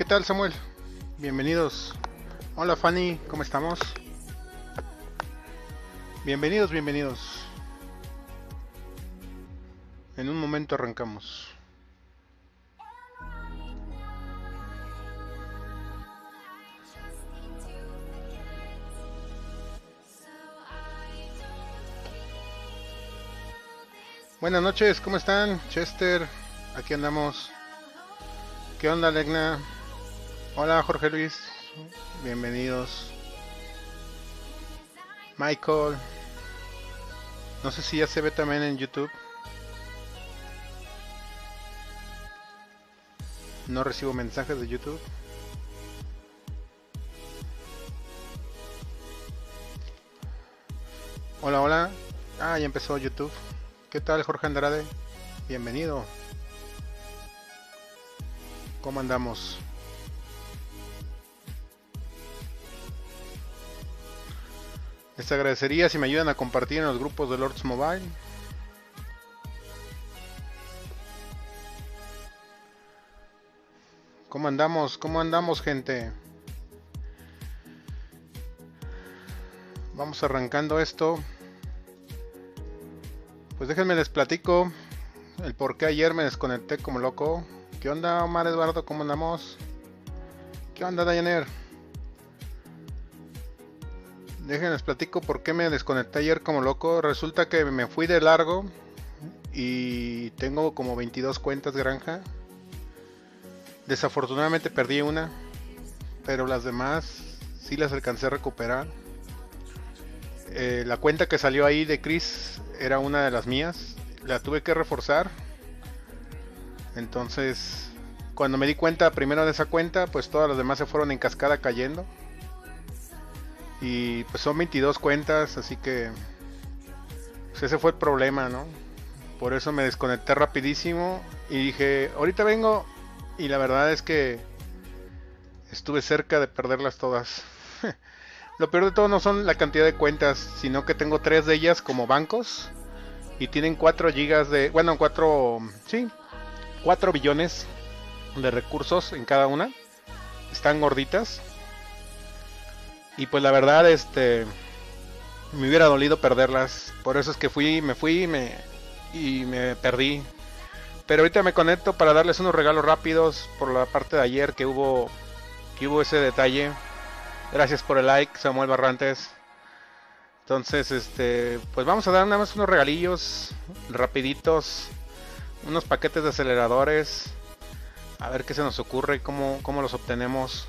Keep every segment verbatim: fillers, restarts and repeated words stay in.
¿qué tal, Samuel? Bienvenidos. Hola, Fanny, ¿cómo estamos? Bienvenidos, bienvenidos. En un momento arrancamos. Buenas noches, ¿cómo están? Chester, aquí andamos. ¿Qué onda, Legna? Hola, Jorge Luis. Bienvenidos. Michael. No sé si ya se ve también en YouTube. No recibo mensajes de YouTube. Hola, hola. Ah, ya empezó YouTube. ¿Qué tal, Jorge Andrade? Bienvenido. ¿Cómo andamos? Les agradecería si me ayudan a compartir en los grupos de Lords Mobile. ¿Cómo andamos? ¿Cómo andamos, gente? Vamos arrancando esto. Pues déjenme les platico el por qué ayer me desconecté como loco. ¿Qué onda, Omar Eduardo? ¿Cómo andamos? ¿Qué onda, Dayaner? Déjenles platico por qué me desconecté ayer como loco. Resulta que me fui de largo y tengo como veintidós cuentas granja. Desafortunadamente perdí una, pero las demás sí las alcancé a recuperar. Eh, la cuenta que salió ahí de Chris era una de las mías. La tuve que reforzar. Entonces, cuando me di cuenta primero de esa cuenta, pues todas las demás se fueron en cascada cayendo. Y pues son veintidós cuentas, así que pues ese fue el problema, ¿no? Por eso me desconecté rapidísimo y dije, ahorita vengo. Y la verdad es que estuve cerca de perderlas todas. Lo peor de todo no son la cantidad de cuentas, sino que tengo tres de ellas como bancos y tienen cuatro gigas de, bueno, cuatro, sí, cuatro billones de recursos en cada una. Están gorditas. Y pues la verdad, este, me hubiera dolido perderlas. Por eso es que fui, me fui y me, y me perdí. Pero ahorita me conecto para darles unos regalos rápidos por la parte de ayer que hubo, que hubo ese detalle. Gracias por el like, Samuel Barrantes. Entonces, este, pues vamos a dar nada más unos regalillos rapiditos, unos paquetes de aceleradores. A ver qué se nos ocurre, cómo, cómo los obtenemos.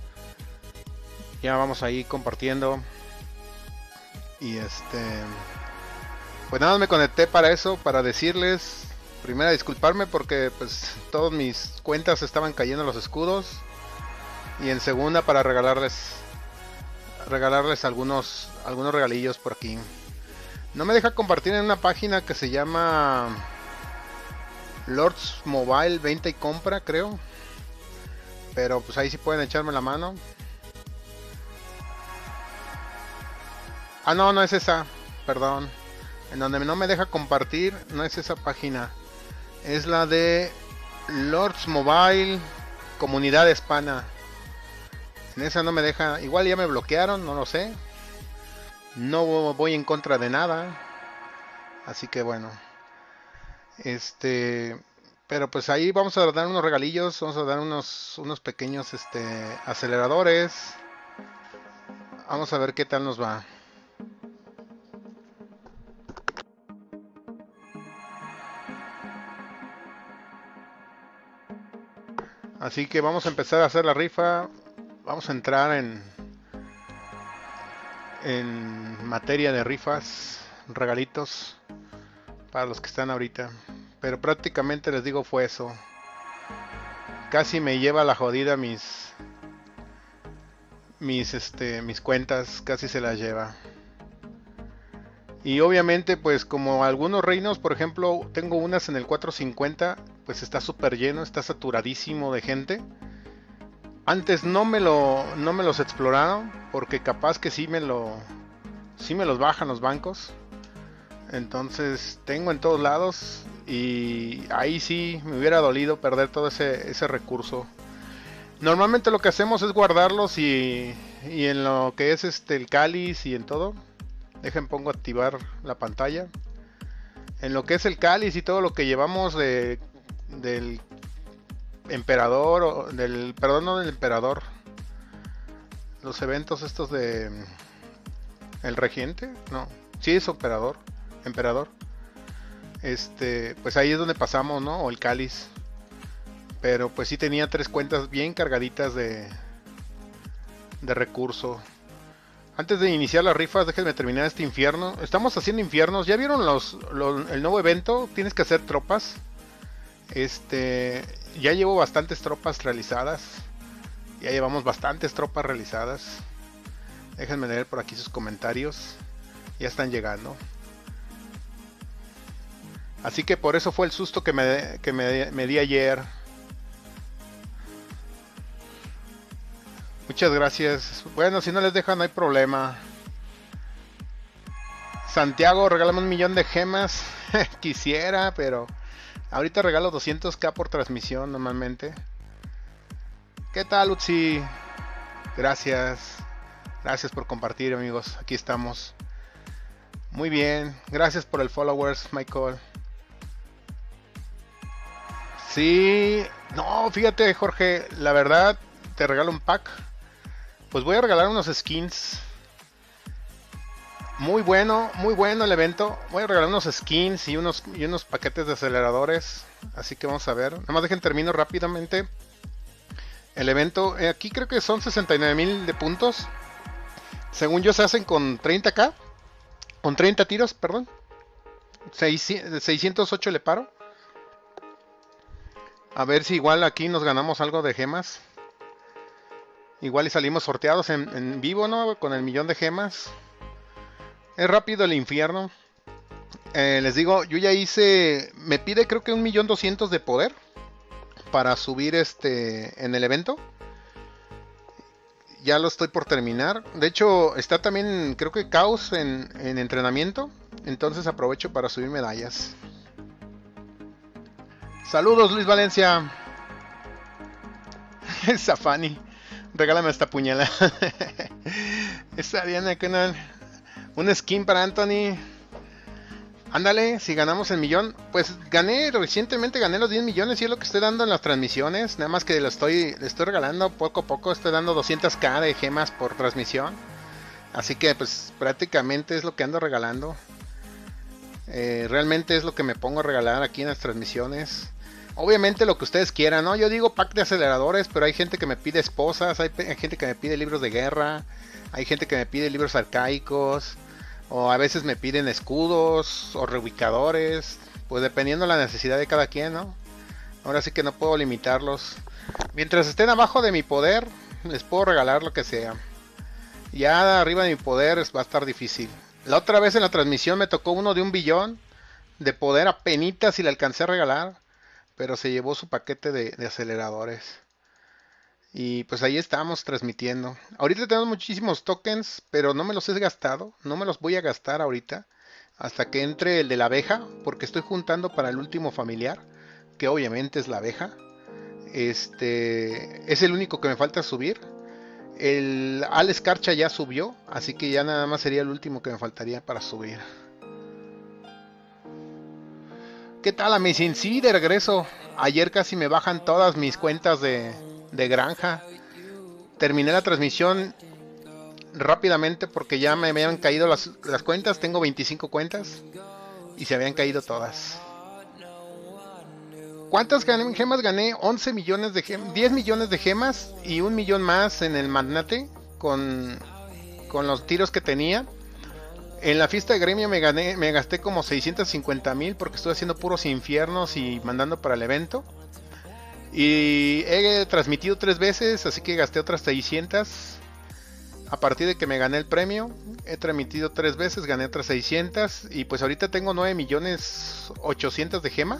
Ya vamos ahí compartiendo. Y este, pues nada, me conecté para eso, para decirles, primero disculparme porque pues todas mis cuentas estaban cayendo los escudos. Y en segunda para regalarles regalarles algunos algunos regalillos por aquí. No me deja compartir en una página que se llama Lords Mobile Venta y Compra, creo. Pero pues ahí sí pueden echarme la mano. Ah, no, no es esa, perdón. En donde no me deja compartir, no es esa página. Es la de Lords Mobile Comunidad Hispana. En esa no me deja, igual ya me bloquearon, no lo sé. No voy en contra de nada. Así que bueno. Este, pero pues ahí vamos a dar unos regalillos, vamos a dar unos unos pequeños este aceleradores. Vamos a ver qué tal nos va. Así que vamos a empezar a hacer la rifa. Vamos a entrar en en materia de rifas, regalitos para los que están ahorita. Pero prácticamente les digo fue eso. Casi me lleva la jodida mis mis este mis cuentas, casi se las lleva. Y obviamente pues como algunos reinos, por ejemplo, tengo unas en el cuatrocientos cincuenta, pues está súper lleno, está saturadísimo de gente. Antes no me lo no me los exploraron porque capaz que sí me lo sí me los bajan los bancos. Entonces tengo en todos lados y ahí sí me hubiera dolido perder todo ese ese recurso. Normalmente lo que hacemos es guardarlos y, y en lo que es este el cáliz y en todo. Dejen pongo activar la pantalla. En lo que es el cáliz y todo lo que llevamos de del emperador o del perdón no del emperador. Los eventos estos de el regente, no, sí es emperador, emperador. Este, pues ahí es donde pasamos, ¿no? O el cáliz. Pero pues sí tenía tres cuentas bien cargaditas de de recurso. Antes de iniciar las rifas, déjenme terminar este infierno. Estamos haciendo infiernos. ¿Ya vieron los, los el nuevo evento? Tienes que hacer tropas. Este, ya llevo bastantes tropas realizadas. Ya llevamos bastantes tropas realizadas. Déjenme leer por aquí sus comentarios. Ya están llegando. Así que por eso fue el susto que me, que me, me di ayer. Muchas gracias. Bueno, si no les dejan no hay problema. Santiago, regálame un millón de gemas. Quisiera, pero ahorita regalo doscientos k por transmisión normalmente. ¿Qué tal, Utsi? Gracias. Gracias por compartir, amigos. Aquí estamos. Muy bien. Gracias por el followers, Michael. Sí. No, fíjate, Jorge. La verdad, te regalo un pack. Pues voy a regalar unos skins. Muy bueno, muy bueno el evento. Voy a regalar unos skins y unos, y unos paquetes de aceleradores. Así que vamos a ver. Nada más dejen termino rápidamente el evento. Eh, aquí creo que son sesenta y nueve mil de puntos. Según yo se hacen con treinta k. Con treinta tiros, perdón. seiscientos ocho le paro. A ver si igual aquí nos ganamos algo de gemas. Igual y salimos sorteados en, en vivo, ¿no? Con el millón de gemas. Es rápido el infierno. Eh, les digo, yo ya hice... Me pide creo que un millón doscientos de poder. Para subir este... En el evento. Ya lo estoy por terminar. De hecho, está también creo que Caos en, en entrenamiento. Entonces aprovecho para subir medallas. Saludos, Luis Valencia. Safani. Regálame esta puñalada. Esa Diana Canal. Un skin para Anthony. Ándale, si ganamos el millón. Pues gané, recientemente gané los diez millones y es lo que estoy dando en las transmisiones. Nada más que lo estoy, le estoy regalando poco a poco. Estoy dando doscientos k de gemas por transmisión. Así que pues prácticamente es lo que ando regalando. Eh, realmente es lo que me pongo a regalar aquí en las transmisiones. Obviamente lo que ustedes quieran, ¿no? Yo digo pack de aceleradores, pero hay gente que me pide esposas, hay, hay gente que me pide libros de guerra, hay gente que me pide libros arcaicos, o a veces me piden escudos o reubicadores, pues dependiendo de la necesidad de cada quien, ¿no? Ahora sí que no puedo limitarlos. Mientras estén abajo de mi poder, les puedo regalar lo que sea. Ya arriba de mi poder va a estar difícil. La otra vez en la transmisión me tocó uno de un billón de poder apenitas y le alcancé a regalar. Pero se llevó su paquete de, de aceleradores. Y pues ahí estamos transmitiendo. Ahorita tenemos muchísimos tokens, pero no me los he gastado. No me los voy a gastar ahorita. Hasta que entre el de la abeja. Porque estoy juntando para el último familiar. Que obviamente es la abeja. Este es el único que me falta subir. El Al Escarcha ya subió. Así que ya nada más sería el último que me faltaría para subir. ¿Qué tal, Amazing? Sí, de regreso. Ayer casi me bajan todas mis cuentas de, de granja. Terminé la transmisión rápidamente porque ya me habían caído las, las cuentas. Tengo veinticinco cuentas y se habían caído todas. ¿Cuántas gané, gemas gané? once millones de gemas, diez millones de gemas y un millón más en el magnate con, con los tiros que tenía. En la fiesta de gremio me gané, me gasté como seiscientos cincuenta mil porque estoy haciendo puros infiernos y mandando para el evento. Y he transmitido tres veces, así que gasté otras seiscientas. A partir de que me gané el premio, he transmitido tres veces, gané otras seiscientas. Y pues ahorita tengo nueve millones ochocientos de gema.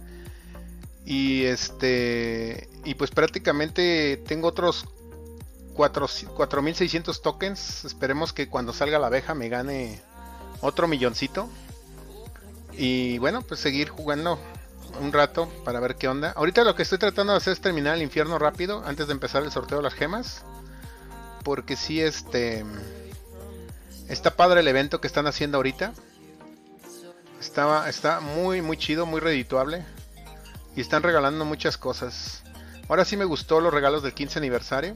Y este y pues prácticamente tengo otros cuatro mil seiscientos tokens. Esperemos que cuando salga la abeja me gane otro milloncito. Y bueno, pues seguir jugando un rato para ver qué onda. Ahorita lo que estoy tratando de hacer es terminar el infierno rápido antes de empezar el sorteo de las gemas. Porque sí, este... está padre el evento que están haciendo ahorita. Estaba, está muy, muy chido, muy redituable. Y están regalando muchas cosas. Ahora sí me gustó los regalos del quince aniversario.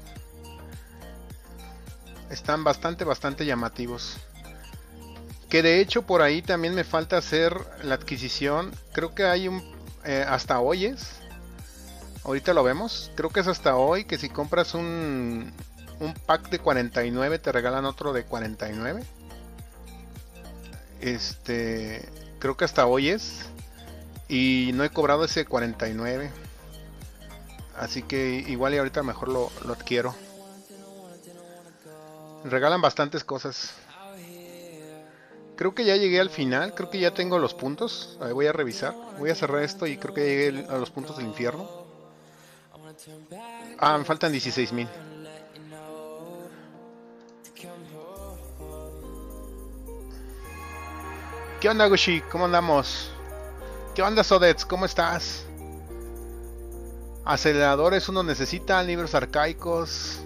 Están bastante, bastante llamativos. Que de hecho por ahí también me falta hacer la adquisición. Creo que hay un... Eh, hasta hoy es. Ahorita lo vemos. Creo que es hasta hoy que si compras un... un pack de cuarenta y nueve te regalan otro de cuarenta y nueve. Este... Creo que hasta hoy es. Y no he cobrado ese cuarenta y nueve. Así que igual y ahorita mejor lo, lo adquiero. Regalan bastantes cosas. Creo que ya llegué al final. Creo que ya tengo los puntos. A ver, voy a revisar. Voy a cerrar esto y creo que ya llegué a los puntos del infierno. Ah, me faltan dieciséis mil. ¿Qué onda, Gushi? ¿Cómo andamos? ¿Qué onda, Sodets? ¿Cómo estás? Aceleradores uno necesita, libros arcaicos.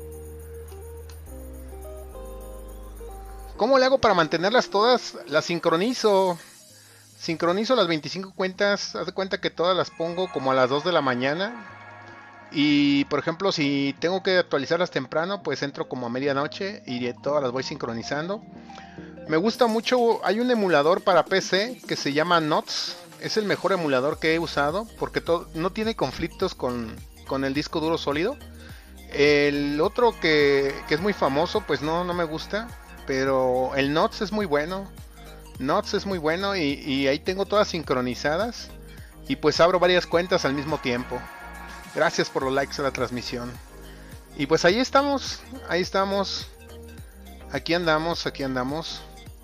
¿Cómo le hago para mantenerlas todas? Las sincronizo. Sincronizo las veinticinco cuentas. Haz de cuenta que todas las pongo como a las dos de la mañana. Y por ejemplo, si tengo que actualizarlas temprano, pues entro como a medianoche y todas las voy sincronizando. Me gusta mucho, hay un emulador para P C que se llama Nots. Es el mejor emulador que he usado porque todo, no tiene conflictos con, con el disco duro sólido. El otro que, que es muy famoso, pues no, no me gusta. Pero el Nots es muy bueno. Nots es muy bueno y, y ahí tengo todas sincronizadas. Y pues abro varias cuentas al mismo tiempo. Gracias por los likes a la transmisión. Y pues ahí estamos, ahí estamos. Aquí andamos, aquí andamos.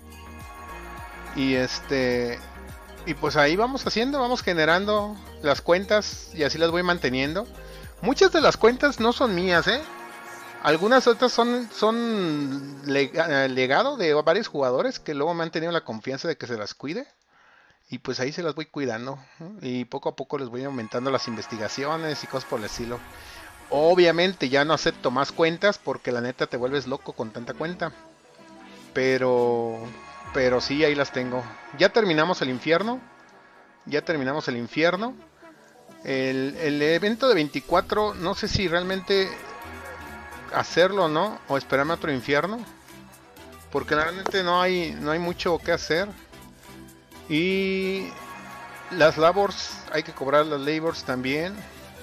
Y este... Y pues ahí vamos haciendo, vamos generando las cuentas y así las voy manteniendo. Muchas de las cuentas no son mías, ¿eh? Algunas otras son, son lega, legado de varios jugadores que luego me han tenido la confianza de que se las cuide. Y pues ahí se las voy cuidando. ¿No? Y poco a poco les voy aumentando las investigaciones y cosas por el estilo. Obviamente ya no acepto más cuentas porque la neta te vuelves loco con tanta cuenta. Pero... Pero sí, ahí las tengo. Ya terminamos el infierno. Ya terminamos el infierno. El, el evento de veinticuatro, no sé si realmente hacerlo o no. O esperarme a otro infierno. Porque realmente no hay, no hay mucho que hacer. Y las labors, hay que cobrar las labors también.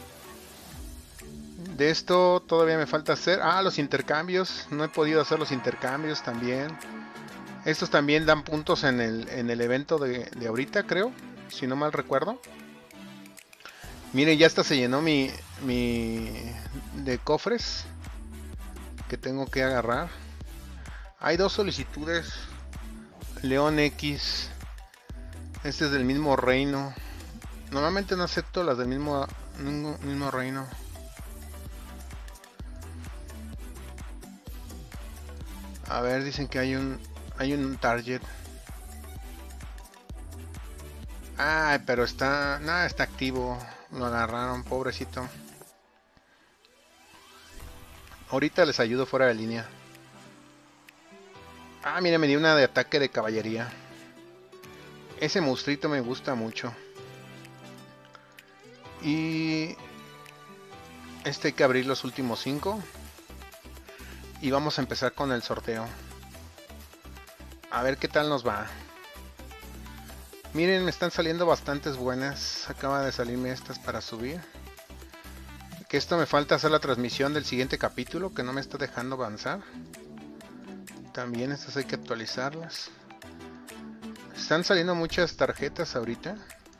De esto todavía me falta hacer. Ah, los intercambios. No he podido hacer los intercambios también. Estos también dan puntos en el, en el evento de, de ahorita, creo. Si no mal recuerdo. Miren, ya hasta se llenó mi, mi de cofres que tengo que agarrar. Hay dos solicitudes. León X. Este es del mismo reino. Normalmente no acepto las del mismo, mismo reino. A ver, dicen que hay un... Hay un target. Ay, pero está... Nada, está activo. Lo agarraron, pobrecito. Ahorita les ayudo fuera de línea. Ah, mira, me dio una de ataque de caballería. Ese monstruito me gusta mucho. Y... Este hay que abrir los últimos cinco. Y vamos a empezar con el sorteo. A ver qué tal nos va. Miren, me están saliendo bastantes buenas. Acaba de salirme estas para subir. Que esto me falta hacer la transmisión del siguiente capítulo, que no me está dejando avanzar. También estas hay que actualizarlas. Están saliendo muchas tarjetas ahorita.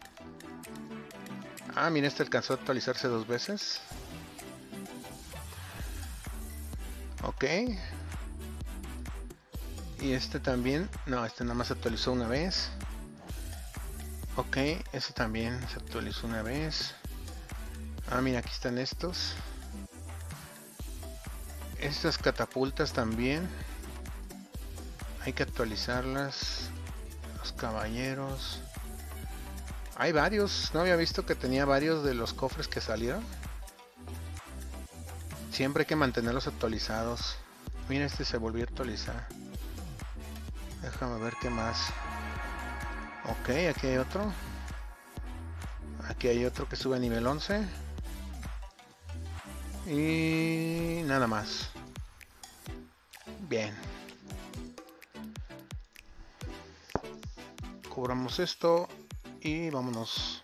Ah, miren, este alcanzó a actualizarse dos veces. Ok. Y este también. No, este nada más se actualizó una vez. Ok, este también se actualizó una vez. Ah, mira, aquí están estos. Estas catapultas también. Hay que actualizarlas. Los caballeros. Hay varios, no había visto que tenía varios de los cofres que salieron. Siempre hay que mantenerlos actualizados. Mira, este se volvió a actualizar. Déjame ver qué más. Ok, aquí hay otro. Aquí hay otro que sube a nivel once. Y nada más. Bien. Cobramos esto y vámonos.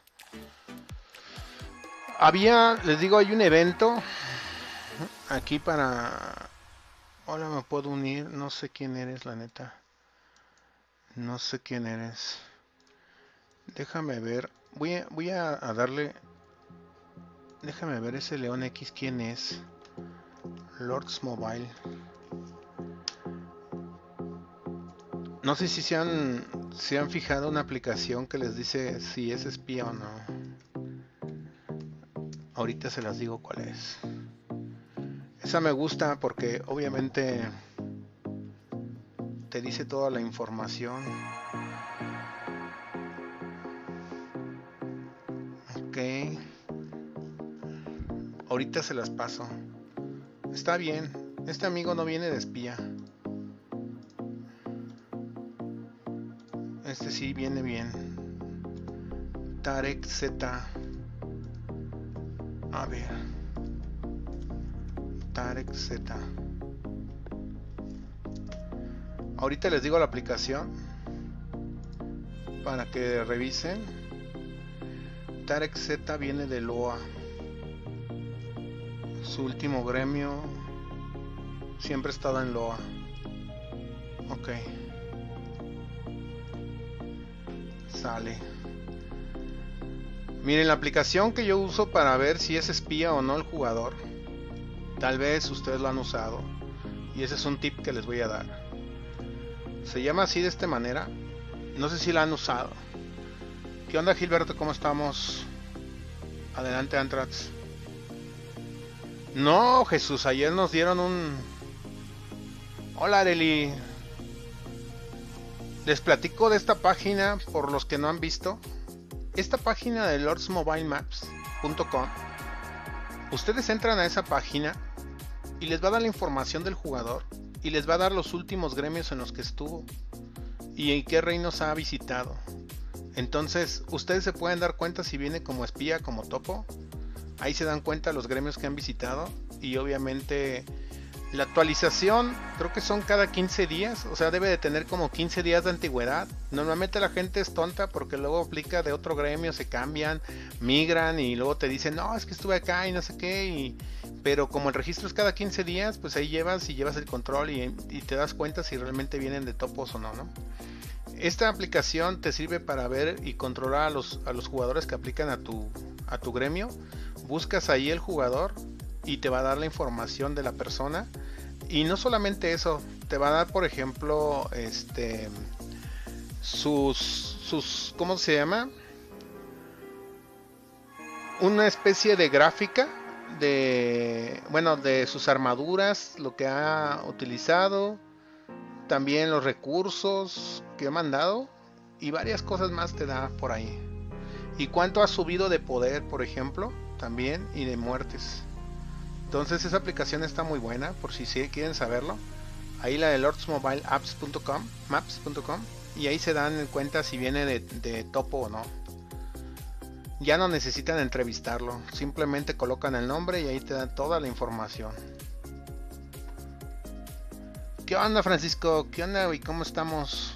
Había, les digo, hay un evento aquí para... Hola, me puedo unir. No sé quién eres, la neta. No sé quién eres. Déjame ver. Voy a, voy a, a darle... Déjame ver ese León X quién es. Lords Mobile. No sé si se han, se han fijado una aplicación que les dice si es espía o no. Ahorita se las digo cuál es. Esa me gusta porque obviamente te dice toda la información. Ok. Ahorita se las paso. Está bien. Este amigo no viene de espía. Este sí viene bien. Tarek Z. A ver. Tarek Z. Ahorita les digo la aplicación para que revisen. Tarek Z viene de L O A. Su último gremio siempre ha estado en L O A. Ok. Sale. Miren, la aplicación que yo uso para ver si es espía o no el jugador, tal vez ustedes lo han usado, y ese es un tip que les voy a dar. Se llama así de esta manera. No sé si la han usado. ¿Qué onda, Gilberto? ¿Cómo estamos? Adelante, Antrax. No, Jesús, ayer nos dieron un... Hola, Areli. Les platico de esta página por los que no han visto. Esta página de lords mobile maps punto com. Ustedes entran a esa página y les va a dar la información del jugador y les va a dar los últimos gremios en los que estuvo y en qué reinos ha visitado. Entonces ustedes se pueden dar cuenta si viene como espía, como topo. Ahí se dan cuenta los gremios que han visitado y obviamente la actualización creo que son cada quince días, o sea, debe de tener como quince días de antigüedad. Normalmente la gente es tonta porque luego aplica de otro gremio, se cambian, migran y luego te dicen, no, es que estuve acá y no sé qué, y... pero como el registro es cada quince días, pues ahí llevas y llevas el control y, y te das cuenta si realmente vienen de topos o no, ¿no? Esta aplicación te sirve para ver y controlar a los, a los jugadores que aplican a tu, a tu gremio. Buscas ahí el jugador y te va a dar la información de la persona. Y no solamente eso, te va a dar, por ejemplo, este sus sus ¿cómo se llama? Una especie de gráfica de, bueno, de sus armaduras, lo que ha utilizado, también los recursos que ha mandado y varias cosas más te da por ahí. Y cuánto ha subido de poder, por ejemplo, también, y de muertes. Entonces esa aplicación está muy buena por si quieren saberlo. Ahí la de lords mobile apps punto com, maps punto com, y ahí se dan cuenta si viene de, de topo o no. Ya no necesitan entrevistarlo, simplemente colocan el nombre y ahí te dan toda la información. ¿Qué onda, Francisco? ¿Qué onda y cómo estamos?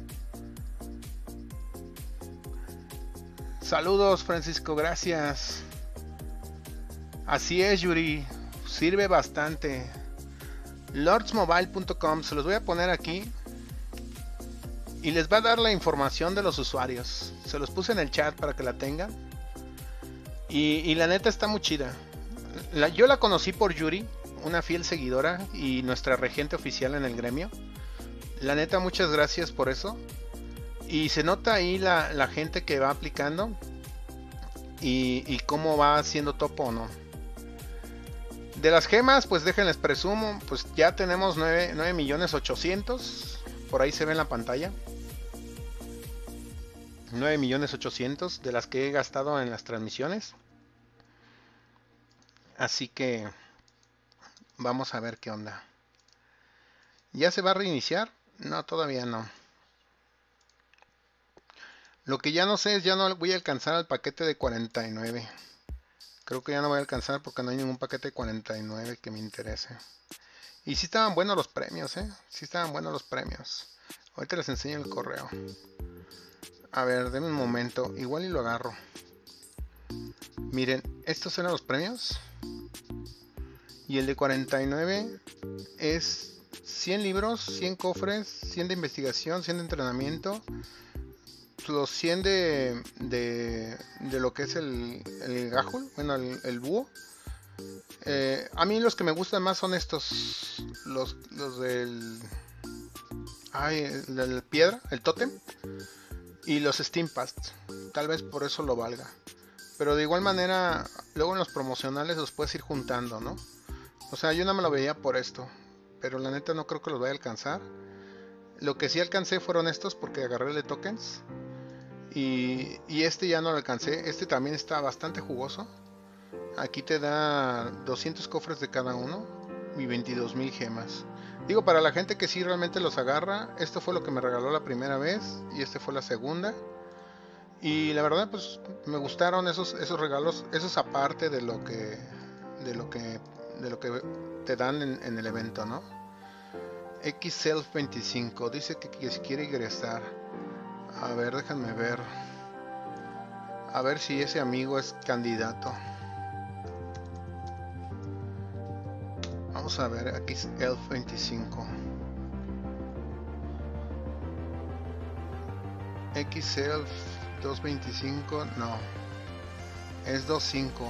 Saludos, Francisco, gracias. Así es, Yuri, sirve bastante. lords mobile punto com, se los voy a poner aquí y les va a dar la información de los usuarios. Se los puse en el chat para que la tengan. Y, y la neta está muy chida. La, yo la conocí por Yuri, una fiel seguidora y nuestra regente oficial en el gremio. La neta, muchas gracias por eso. Y se nota ahí la, la gente que va aplicando y, y cómo va haciendo topo o no. De las gemas, pues déjenles presumo, pues ya tenemos nueve millones ochocientos, por ahí se ve en la pantalla. nueve millones ochocientos de las que he gastado en las transmisiones. Así que vamos a ver qué onda. ¿Ya se va a reiniciar? No, todavía no. Lo que ya no sé es, ya no voy a alcanzar al paquete de cuarenta y nueve. Creo que ya no voy a alcanzar porque no hay ningún paquete de cuarenta y nueve que me interese. Y sí estaban buenos los premios, ¿eh? Sí estaban buenos los premios. Ahorita les enseño el correo. A ver, denme un momento. Igual y lo agarro. Miren, estos eran los premios. Y el de cuarenta y nueve es cien libros, cien cofres, cien de investigación, cien de entrenamiento, los cien de, de, de lo que es el, el gajul, bueno, el, el búho. Eh, a mí los que me gustan más son estos, los, los del... Ay, el de la piedra, el tótem. Y los Steam Pass. Tal vez por eso lo valga. Pero de igual manera, luego en los promocionales los puedes ir juntando, ¿no? O sea, yo no me lo veía por esto. Pero la neta no creo que los vaya a alcanzar. Lo que sí alcancé fueron estos porque agarré el de tokens. Y, y este ya no lo alcancé. Este también está bastante jugoso. Aquí te da doscientos cofres de cada uno y veintidós mil gemas. Digo, para la gente que sí realmente los agarra, esto fue lo que me regaló la primera vez y este fue la segunda. Y la verdad, pues me gustaron esos esos regalos, esos aparte de lo que de lo que de lo que te dan en, en el evento, ¿no? X Self veinticinco dice que, que quiere ingresar. A ver, déjenme ver. A ver si ese amigo es candidato. Vamos a ver, aquí es Elf veinticinco. X Elf doscientos veinticinco, no. Es veinticinco.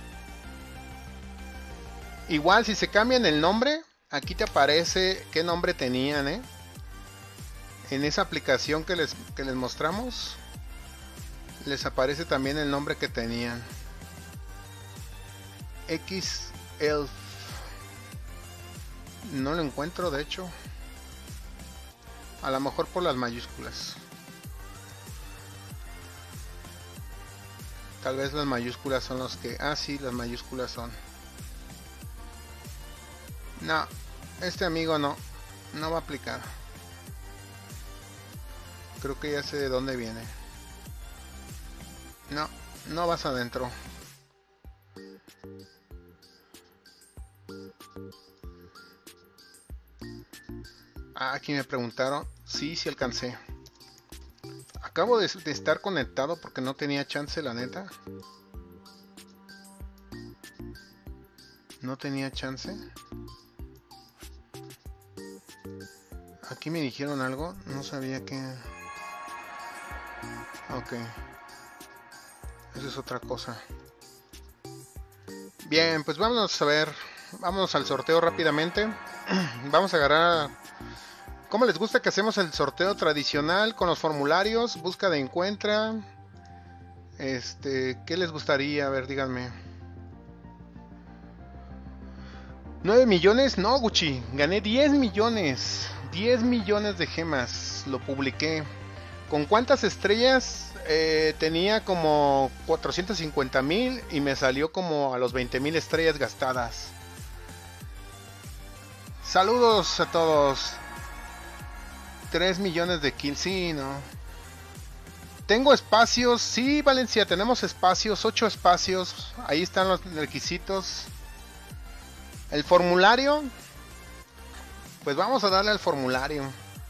Igual si se cambian el nombre, aquí te aparece qué nombre tenían, ¿eh? En esa aplicación que les, que les mostramos, les aparece también el nombre que tenían. X Elf. No lo encuentro, de hecho. A lo mejor por las mayúsculas. Tal vez las mayúsculas son los que... Ah, sí, las mayúsculas son. No, este amigo no. No va a aplicar. Creo que ya sé de dónde viene. No, no vas adentro. Ah, aquí me preguntaron. Sí, sí alcancé. Acabo de, de estar conectado porque no tenía chance, la neta. No tenía chance. Aquí me dijeron algo. No sabía que... Ok. Eso es otra cosa. Bien, pues vámonos a ver. Vámonos al sorteo rápidamente. Vamos a agarrar... ¿Cómo les gusta que hacemos el sorteo tradicional con los formularios? Busca de encuentra. Este, ¿qué les gustaría? A ver, díganme. ¿nueve millones? No, Gucci. Gané diez millones. diez millones de gemas. Lo publiqué. ¿Con cuántas estrellas? Eh, tenía como cuatrocientos cincuenta mil y me salió como a los veinte mil estrellas gastadas. Saludos a todos. tres millones de kills, sí, no. Tengo espacios, sí, Valencia, tenemos espacios, ocho espacios. Ahí están los requisitos. El formulario. Pues vamos a darle al formulario.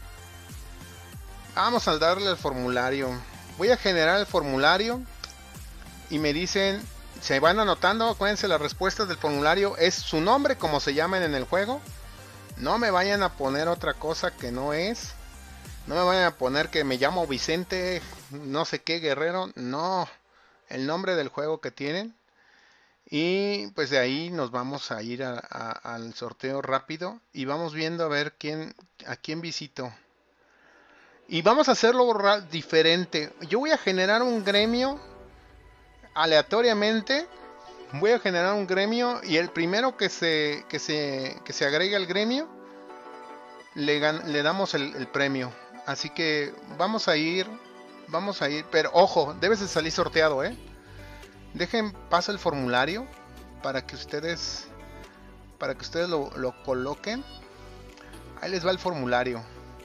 Vamos a darle al formulario. Voy a generar el formulario. Y me dicen, se van anotando, acuérdense, las respuestas del formulario es su nombre, como se llaman en el juego. No me vayan a poner otra cosa que no es. No me vayan a poner que me llamo Vicente, no sé qué guerrero. No, el nombre del juego que tienen. Y pues de ahí nos vamos a ir a, a, al sorteo rápido. Y vamos viendo a ver quién, a quién visito. Y vamos a hacerlo diferente. Yo voy a generar un gremio aleatoriamente. Voy a generar un gremio y el primero que se, que se, que se agregue al gremio le, gan, le damos el, el premio. Así que vamos a ir vamos a ir, pero ojo, debes de salir sorteado, ¿eh? Dejen paso el formulario para que ustedes, para que ustedes lo, lo coloquen. Ahí les va el formulario.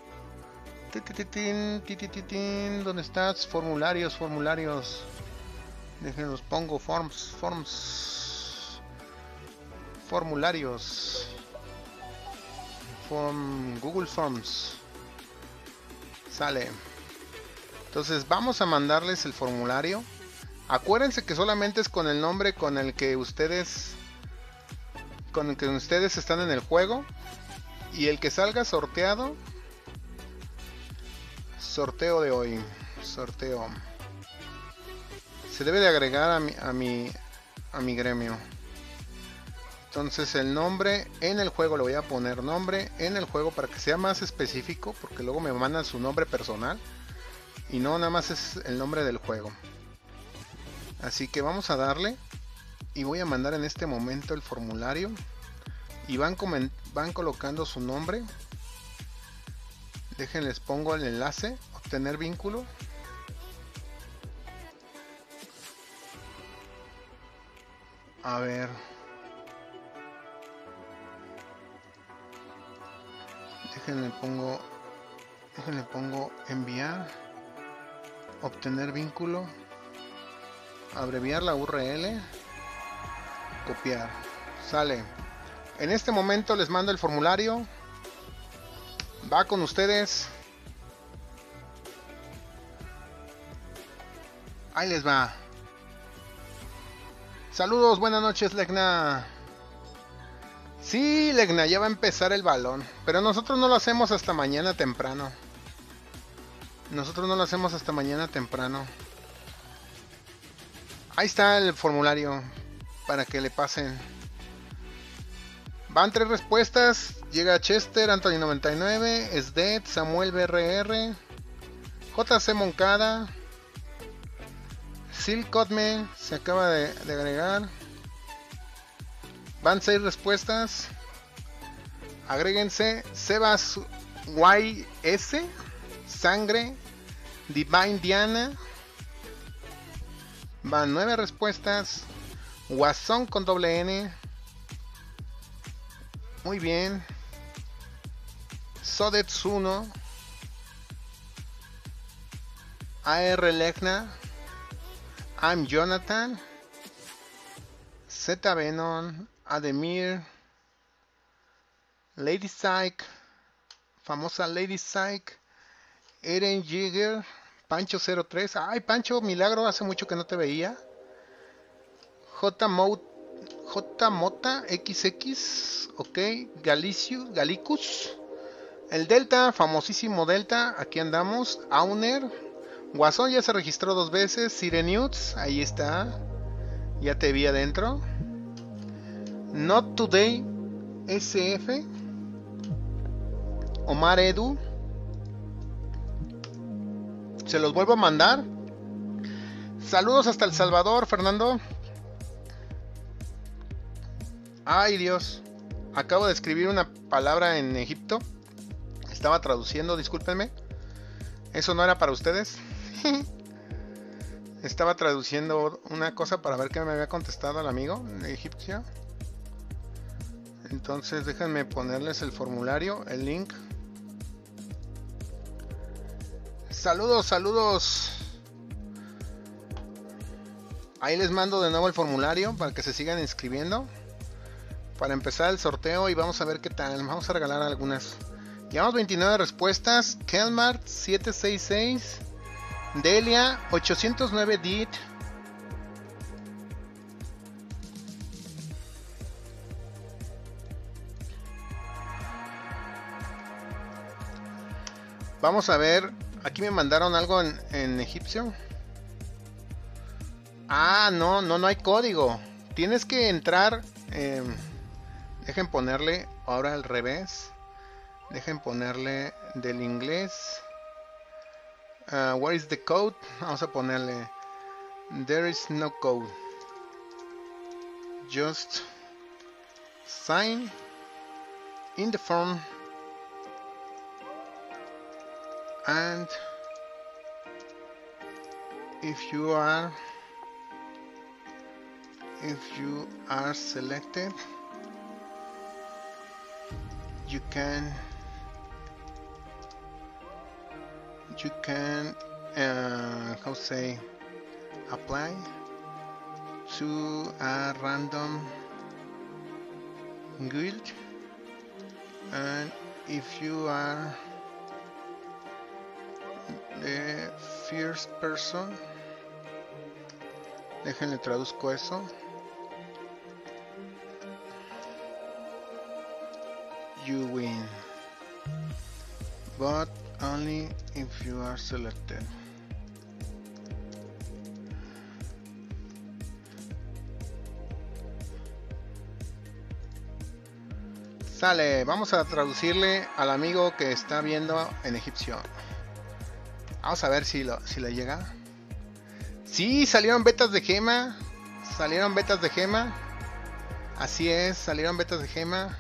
¿Dónde estás? Formularios, formularios. Déjenlos pongo forms, forms, formularios, form, Google Forms. Sale. Entonces vamos a mandarles el formulario. Acuérdense que solamente es con el nombre con el que ustedes, con el que ustedes están en el juego, y el que salga sorteado. Sorteo de hoy. Sorteo. Se debe de agregar a mi, a mi, a mi gremio. Entonces el nombre en el juego, le voy a poner nombre en el juego para que sea más específico, porque luego me mandan su nombre personal y no nada más es el nombre del juego. Así que vamos a darle y voy a mandar en este momento el formulario y van, van colocando su nombre. Déjenles pongo el enlace, obtener vínculo. A ver. Déjenle pongo. Déjenle pongo enviar. Obtener vínculo. Abreviar la U R L. Copiar. Sale. En este momento les mando el formulario. Va con ustedes. Ahí les va. Saludos, buenas noches, Legna. Sí, Legna, ya va a empezar el balón. Pero nosotros no lo hacemos hasta mañana temprano. Nosotros no lo hacemos hasta mañana temprano. Ahí está el formulario para que le pasen. Van tres respuestas. Llega Chester, Anthony noventa y nueve, Sdet, Samuel B R R, J C Moncada, Sil Codme se acaba de, de agregar. Van seis respuestas. Agréguense Sebas Y S, Sangre, Divine Diana. Van nueve respuestas. Guasón con doble N. Muy bien. Sodetsuno. A R Legna. I'm Jonathan. Z Venom. Ademir. Lady Psych. Famosa Lady Psych. Eren Jigger. Pancho cero tres. Ay, Pancho, milagro, hace mucho que no te veía. J. Mo J. Mota X X. Ok. Galicius. Galicus. El Delta, famosísimo Delta. Aquí andamos. Auner. Guasón ya se registró dos veces. Sirenudes. Ahí está. Ya te vi adentro. Not Today S F. Omar Edu. Se los vuelvo a mandar. Saludos hasta El Salvador, Fernando. Ay, Dios. Acabo de escribir una palabra en Egipto. Estaba traduciendo, discúlpenme. Eso no era para ustedes. Estaba traduciendo una cosa para ver qué me había contestado el amigo egipcio. Entonces déjenme ponerles el formulario, el link. Saludos, saludos. Ahí les mando de nuevo el formulario para que se sigan inscribiendo. Para empezar el sorteo y vamos a ver qué tal. Vamos a regalar algunas. Llevamos veintinueve respuestas. Kelmart setecientos sesenta y seis. Delia ochocientos nueve Dit. Vamos a ver. Aquí me mandaron algo en, en egipcio. Ah, no, no, no hay código. Tienes que entrar. Eh, dejen ponerle ahora al revés. Dejen ponerle del inglés. Uh, where is the code? Vamos a ponerle. There is no code. Just sign in the form. And if you are if you are selected, you can you can uh, how say apply to a random guild, and if you are the first person, déjenle traduzco eso, you win, but only if you are selected. Sale, vamos a traducirle al amigo que está viendo en egipcio. Vamos a ver si, lo, si le llega. Sí, salieron betas de gema. Salieron betas de gema. Así es, salieron betas de gema.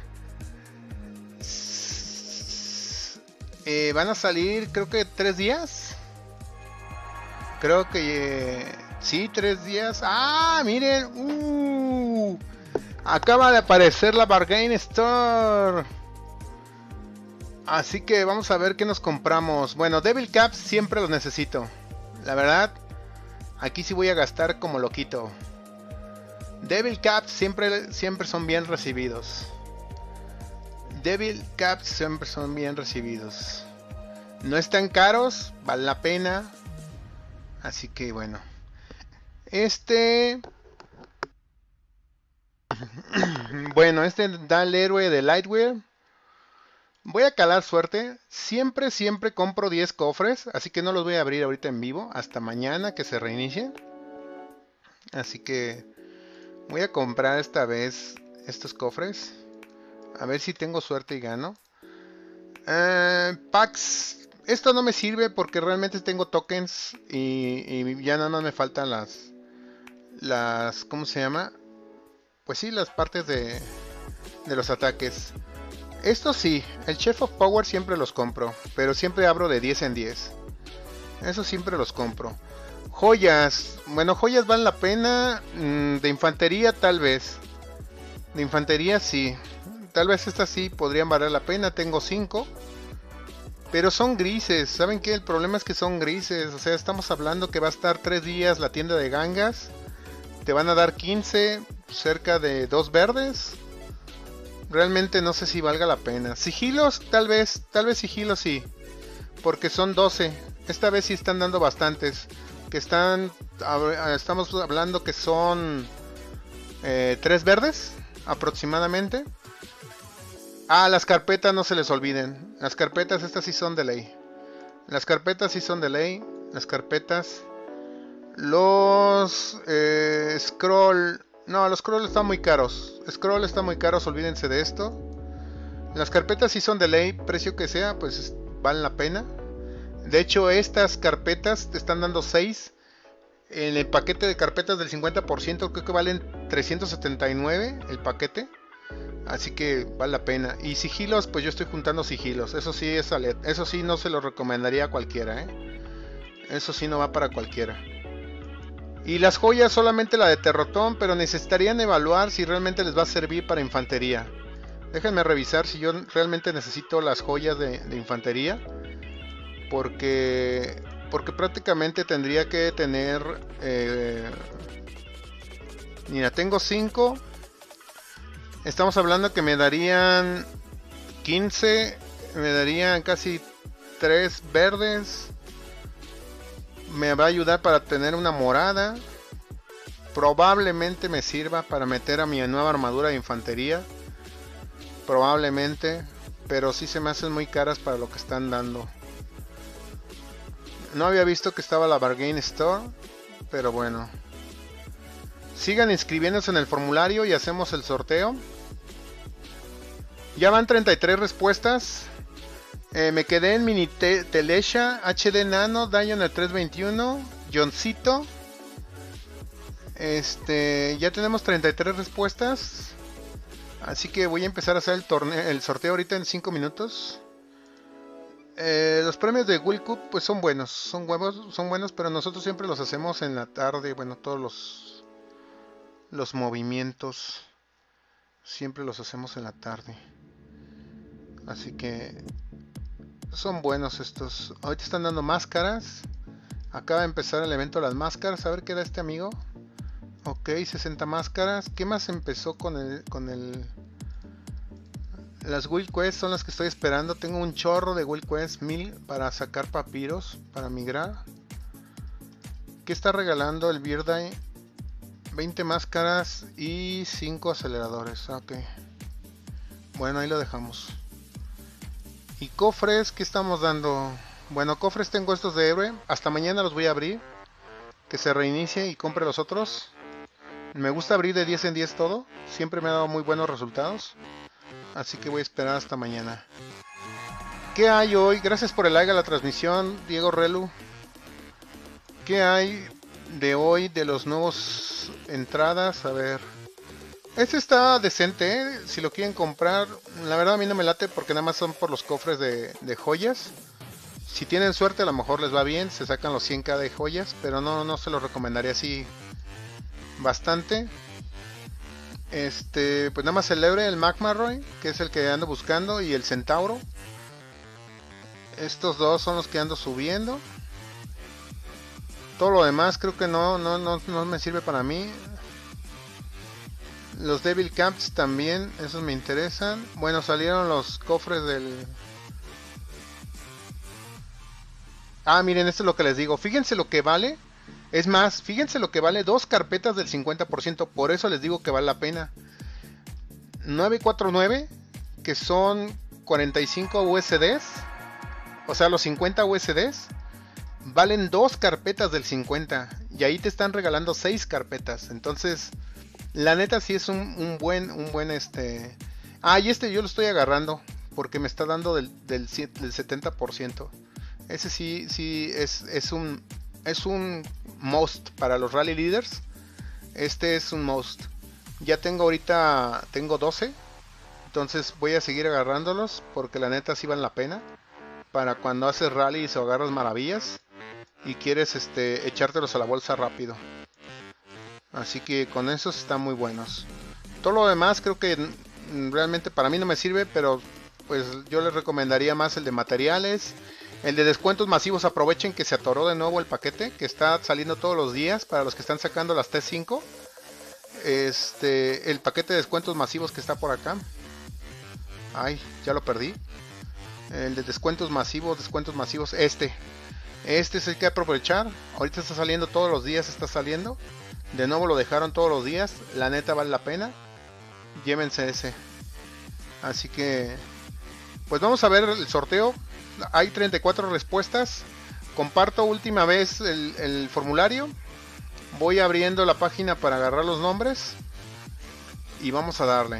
Eh, van a salir, creo que tres días. Creo que eh, sí, tres días. Ah, miren. Uh, acaba de aparecer la Bargain Store. Así que vamos a ver qué nos compramos. Bueno, Devil Caps siempre los necesito. La verdad, aquí sí voy a gastar como loquito. Devil Caps siempre, siempre son bien recibidos. Devil Caps siempre son bien recibidos. No están caros, vale la pena. Así que bueno. Este... bueno, este da el héroe de Lightwear. Voy a calar suerte. Siempre, siempre compro diez cofres. Así que no los voy a abrir ahorita en vivo. Hasta mañana que se reinicie. Así que voy a comprar esta vez estos cofres. A ver si tengo suerte y gano. Uh, packs. Esto no me sirve porque realmente tengo tokens. Y, y ya no, no me faltan las... Las... ¿Cómo se llama? Pues sí, las partes de, de los ataques. Esto sí, el Chef of Power siempre los compro, pero siempre abro de diez en diez. Eso siempre los compro. Joyas, bueno, joyas valen la pena. Mm, de infantería tal vez. De infantería sí. Tal vez estas sí podrían valer la pena, tengo cinco. Pero son grises, ¿saben qué? El problema es que son grises. O sea, estamos hablando que va a estar tres días la tienda de gangas. Te van a dar quince, cerca de dos verdes. Realmente no sé si valga la pena. Sigilos, tal vez, tal vez sigilos sí. Porque son doce. Esta vez sí están dando bastantes. Que están, estamos hablando que son eh, tres verdes aproximadamente. Ah, las carpetas no se les olviden. Las carpetas estas sí son de ley. Las carpetas sí son de ley. Las carpetas. Los eh, scroll... No, los scroll están muy caros. Scroll está muy caros, olvídense de esto. Las carpetas sí son de ley, precio que sea, pues valen la pena. De hecho, estas carpetas te están dando seis. En el paquete de carpetas del cincuenta por ciento creo que valen trescientos setenta y nueve el paquete. Así que vale la pena. Y sigilos, pues yo estoy juntando sigilos. Eso sí es eso sí no se lo recomendaría a cualquiera, ¿eh? Eso sí no va para cualquiera. Y las joyas solamente la de Terrotón, pero necesitarían evaluar si realmente les va a servir para infantería. Déjenme revisar si yo realmente necesito las joyas de, de infantería. Porque porque prácticamente tendría que tener... Eh, mira, tengo cinco. Estamos hablando que me darían quince. Me darían casi tres verdes. Me va a ayudar para tener una morada. Probablemente me sirva para meter a mi nueva armadura de infantería. Probablemente. Pero sí se me hacen muy caras para lo que están dando. No había visto que estaba la Bargain Store. Pero bueno. Sigan inscribiéndose en el formulario y hacemos el sorteo. Ya van treinta y tres respuestas. Eh, me quedé en Mini Te Telesha, H D Nano, Daño en el trescientos veintiuno, Johncito. Este, ya tenemos treinta y tres respuestas. Así que voy a empezar a hacer el torneo, el sorteo ahorita en cinco minutos. Eh, los premios de Will Cup pues son buenos, son huevos, son buenos, pero nosotros siempre los hacemos en la tarde, bueno, todos los, los movimientos siempre los hacemos en la tarde. Así que son buenos estos. Ahorita están dando máscaras. Acaba de empezar el evento de las máscaras. A ver qué da este amigo. Ok, sesenta máscaras. ¿Qué más empezó con el... con el... Las Will Quest son las que estoy esperando. Tengo un chorro de Will Quest, mil para sacar papiros, para migrar. ¿Qué está regalando el Birday? veinte máscaras y cinco aceleradores. Ok. Bueno, ahí lo dejamos. Y cofres, ¿qué estamos dando? Bueno, cofres tengo estos de héroe. Hasta mañana los voy a abrir. Que se reinicie y compre los otros. Me gusta abrir de diez en diez todo. Siempre me ha dado muy buenos resultados. Así que voy a esperar hasta mañana. ¿Qué hay hoy? Gracias por el like a la transmisión, Diego Relu. ¿Qué hay de hoy de los nuevos entradas? A ver. Este está decente, ¿eh? Si lo quieren comprar. La verdad a mí no me late porque nada más son por los cofres de, de joyas. Si tienen suerte a lo mejor les va bien. Se sacan los cien k de joyas. Pero no, no se los recomendaría así bastante. Este, pues nada más el Ebre, el McMarroy, que es el que ando buscando, y el Centauro. Estos dos son los que ando subiendo. Todo lo demás creo que no, no, no, no me sirve para mí. Los Devil Camps también, esos me interesan. Bueno, salieron los cofres del... Ah, miren, esto es lo que les digo. Fíjense lo que vale. Es más, fíjense lo que vale dos carpetas del cincuenta por ciento. Por eso les digo que vale la pena. nueve cuatro nueve, que son cuarenta y cinco U S Ds. O sea, los cincuenta U S Ds valen dos carpetas del cincuenta. Y ahí te están regalando seis carpetas. Entonces, la neta sí es un, un buen, un buen este... Ah, y este yo lo estoy agarrando porque me está dando del, del, del setenta por ciento. Ese sí, sí es, es un... Es un must para los rally leaders. Este es un must. Ya tengo ahorita, tengo doce. Entonces voy a seguir agarrándolos porque la neta sí vale la pena. Para cuando haces rallies o agarras maravillas y quieres este, echártelos a la bolsa rápido. Así que con esos están muy buenos. Todo lo demás creo que realmente para mí no me sirve, pero pues yo les recomendaría más el de materiales. El de descuentos masivos, aprovechen que se atoró de nuevo el paquete, que está saliendo todos los días para los que están sacando las T cinco. Este, el paquete de descuentos masivos que está por acá. Ay, ya lo perdí. El de descuentos masivos, descuentos masivos, este. Este es el que hay que aprovechar. Ahorita está saliendo todos los días, está saliendo. De nuevo lo dejaron todos los días. La neta vale la pena. Llévense ese. Así que, pues vamos a ver el sorteo. Hay treinta y cuatro respuestas. Comparto última vez el, el formulario. Voy abriendo la página para agarrar los nombres. Y vamos a darle.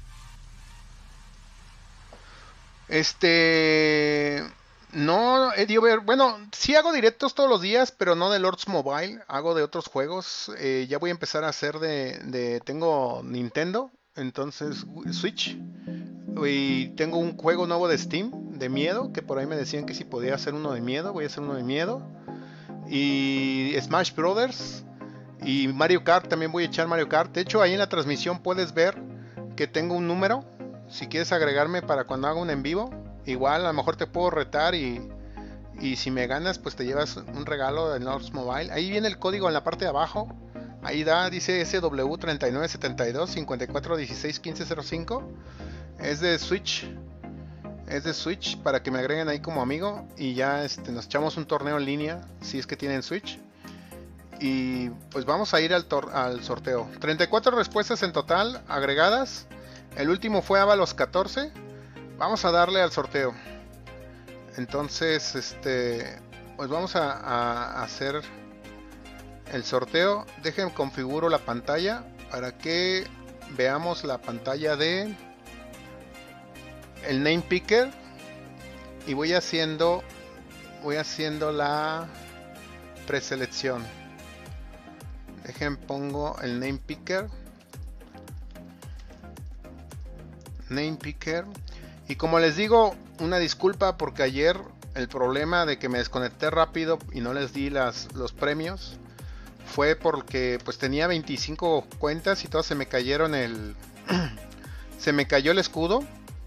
Este... No, Eddie Over, bueno, sí hago directos todos los días, pero no de Lords Mobile. Hago de otros juegos. Eh, ya voy a empezar a hacer de, de... Tengo Nintendo. Entonces Switch. Y tengo un juego nuevo de Steam, de miedo, que por ahí me decían que si podía hacer uno de miedo, voy a hacer uno de miedo. Y Smash Brothers. Y Mario Kart, también voy a echar Mario Kart. De hecho, ahí en la transmisión puedes ver que tengo un número. Si quieres agregarme para cuando haga un en vivo. Igual, a lo mejor te puedo retar y, y si me ganas, pues te llevas un regalo de Lords Mobile. Ahí viene el código en la parte de abajo. Ahí da, dice S W treinta y nueve setenta y dos cincuenta y cuatro dieciséis quince cero cinco. Es de Switch. Es de Switch para que me agreguen ahí como amigo. Y ya este, nos echamos un torneo en línea. Si es que tienen Switch. Y pues vamos a ir al, al sorteo. treinta y cuatro respuestas en total agregadas. El último fue Avalos catorce. Vamos a darle al sorteo. Entonces este pues vamos a, a hacer el sorteo. Dejen configuro la pantalla para que veamos la pantalla de el name picker y voy haciendo voy haciendo la preselección. Dejen pongo el name picker name picker y como les digo, una disculpa porque ayer el problema de que me desconecté rápido y no les di las, los premios fue porque pues tenía veinticinco cuentas y todas se me cayeron el... se me cayó el escudo.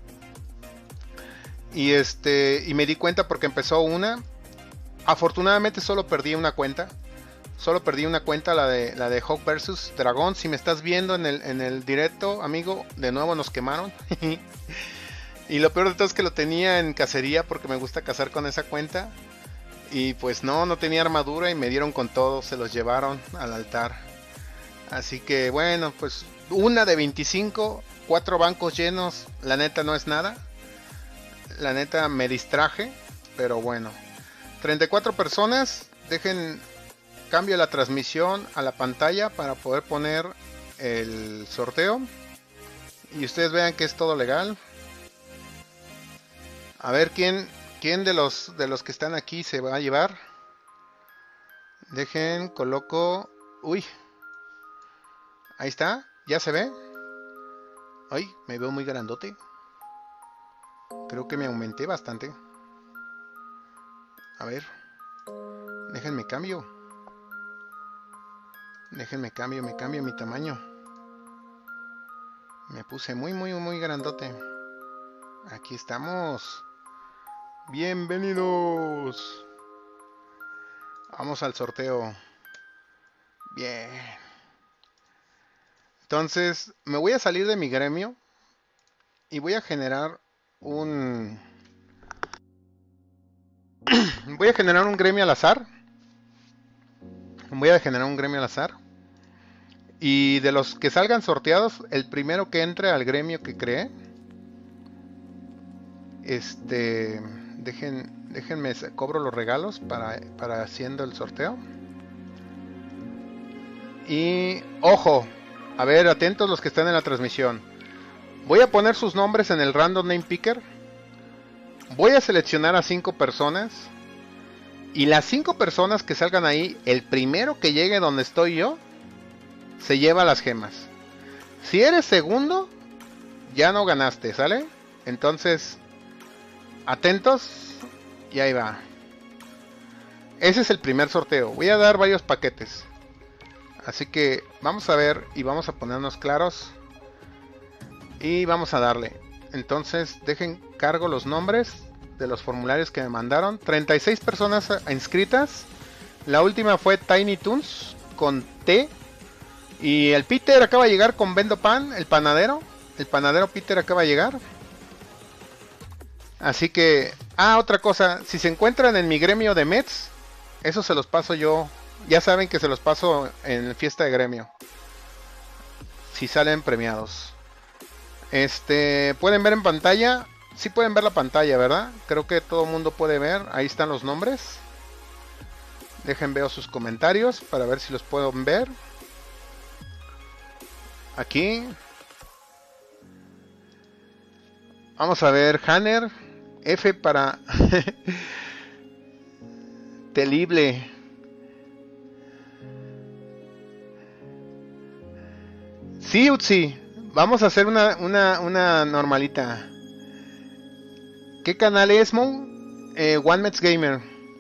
Y este y me di cuenta porque empezó una. Afortunadamente solo perdí una cuenta. Solo perdí una cuenta, la de la de Hawk versus Dragón. Si me estás viendo en el, en el directo, amigo, de nuevo nos quemaron. Y lo peor de todo es que lo tenía en cacería porque me gusta cazar con esa cuenta. Y pues no, no tenía armadura y me dieron con todo, se los llevaron al altar. Así que bueno, pues una de veinticinco, cuatro bancos llenos, la neta no es nada. La neta me distraje, pero bueno. treinta y cuatro personas, dejen... Cambio la transmisión a la pantalla para poder poner el sorteo. Y ustedes vean que es todo legal. A ver quién, quién de los de los que están aquí se va a llevar. Dejen, coloco. Uy. Ahí está. ¿Ya se ve? Ay, me veo muy grandote. Creo que me aumenté bastante. A ver. Déjenme cambio. Déjenme cambio, me cambio mi tamaño. Me puse muy, muy, muy grandote. Aquí estamos. Bienvenidos. Vamos al sorteo. Bien. Entonces, me voy a salir de mi gremio. Y voy a generar un... voy a generar un gremio al azar. Voy a generar un gremio al azar. Y de los que salgan sorteados, el primero que entre al gremio que cree. Este. Dejen, déjenme, cobro los regalos para, para haciendo el sorteo. Y ojo, a ver, atentos los que están en la transmisión. Voy a poner sus nombres en el Random Name Picker. Voy a seleccionar a cinco personas. Y las cinco personas que salgan ahí, el primero que llegue donde estoy yo, se lleva las gemas. Si eres segundo, ya no ganaste, ¿sale? Entonces, atentos. Y ahí va. Ese es el primer sorteo. Voy a dar varios paquetes. Así que vamos a ver y vamos a ponernos claros. Y vamos a darle. Entonces, dejen cargo los nombres de los formularios que me mandaron. treinta y seis personas inscritas. La última fue Tiny Toons con T. Y el Peter acaba de llegar con Vendo Pan, el panadero. El panadero Peter acaba de llegar. Así que... Ah, otra cosa. Si se encuentran en mi gremio de Mets, eso se los paso yo. Ya saben que se los paso en fiesta de gremio. Si salen premiados. Este... ¿Pueden ver en pantalla? Sí pueden ver la pantalla, ¿verdad? Creo que todo el mundo puede ver. Ahí están los nombres. Dejen veo sus comentarios para ver si los pueden ver. Aquí. Vamos a ver. Hanner. F para... Telible. Sí, Utsi. Vamos a hacer una, una, una normalita. ¿Qué canal es, Mo? Eh, One Mets Gamer.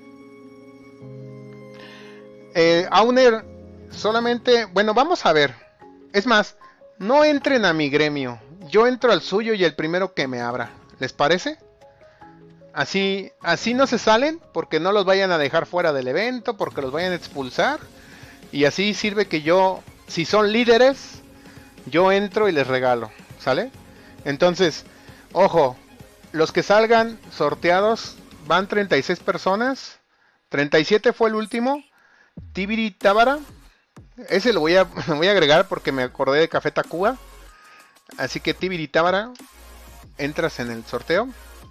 Eh, Auner, solamente... Bueno, vamos a ver. Es más, no entren a mi gremio. Yo entro al suyo y el primero que me abra. ¿Les parece? Así, así no se salen, porque no los vayan a dejar fuera del evento, porque los vayan a expulsar. Y así sirve que yo, si son líderes, yo entro y les regalo. ¿Sale? Entonces, ojo. Los que salgan sorteados van treinta y seis personas. treinta y siete fue el último. Tibiri Tábara. Ese lo voy a, lo voy a agregar porque me acordé de Café Tacuba. Así que Tibiri Tábara, entras en el sorteo.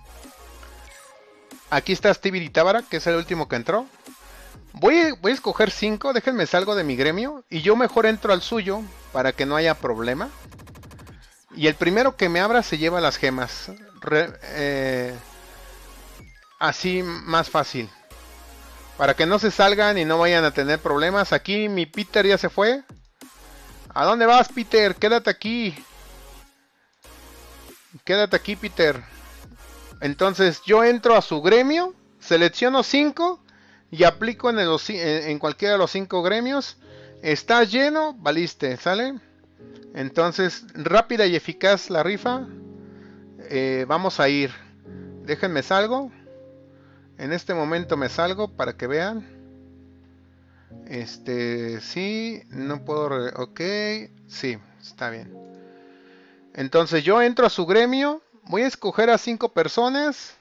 Aquí está Tibiri Tábara, que es el último que entró. Voy, voy a escoger cinco. Déjenme salgo de mi gremio. Y yo mejor entro al suyo para que no haya problema. Y el primero que me abra se lleva las gemas. Re, eh, así más fácil. Para que no se salgan y no vayan a tener problemas. Aquí mi Peter ya se fue. ¿A dónde vas, Peter? Quédate aquí. Quédate aquí, Peter. Entonces yo entro a su gremio. selecciono cinco y aplico en, el, en cualquiera de los cinco gremios. Está lleno, valiste, ¿sale? Entonces, rápida y eficaz la rifa. Eh, vamos a ir. Déjenme salgo. En este momento me salgo para que vean. Este, sí, no puedo... Re ok, sí, está bien. Entonces yo entro a su gremio. Voy a escoger a cinco personas.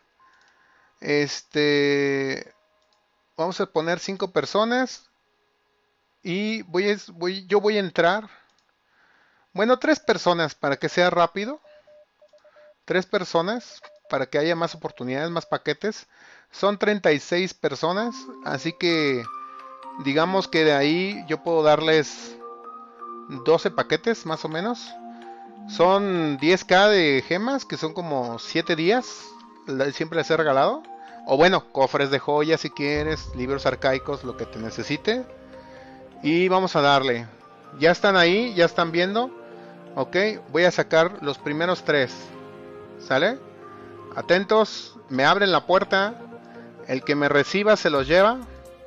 Este... Vamos a poner cinco personas. Y voy a, voy, yo voy a entrar. Bueno, tres personas para que sea rápido. Tres personas para que haya más oportunidades, más paquetes. Son treinta y seis personas. Así que digamos que de ahí yo puedo darles doce paquetes más o menos. Son diez K de gemas, que son como siete días. Siempre les he regalado. O bueno, cofres de joyas si quieres, libros arcaicos, lo que te necesite. Y vamos a darle. Ya están ahí, ya están viendo. Ok, voy a sacar los primeros tres. ¿Sale? Atentos, me abren la puerta. El que me reciba se los lleva.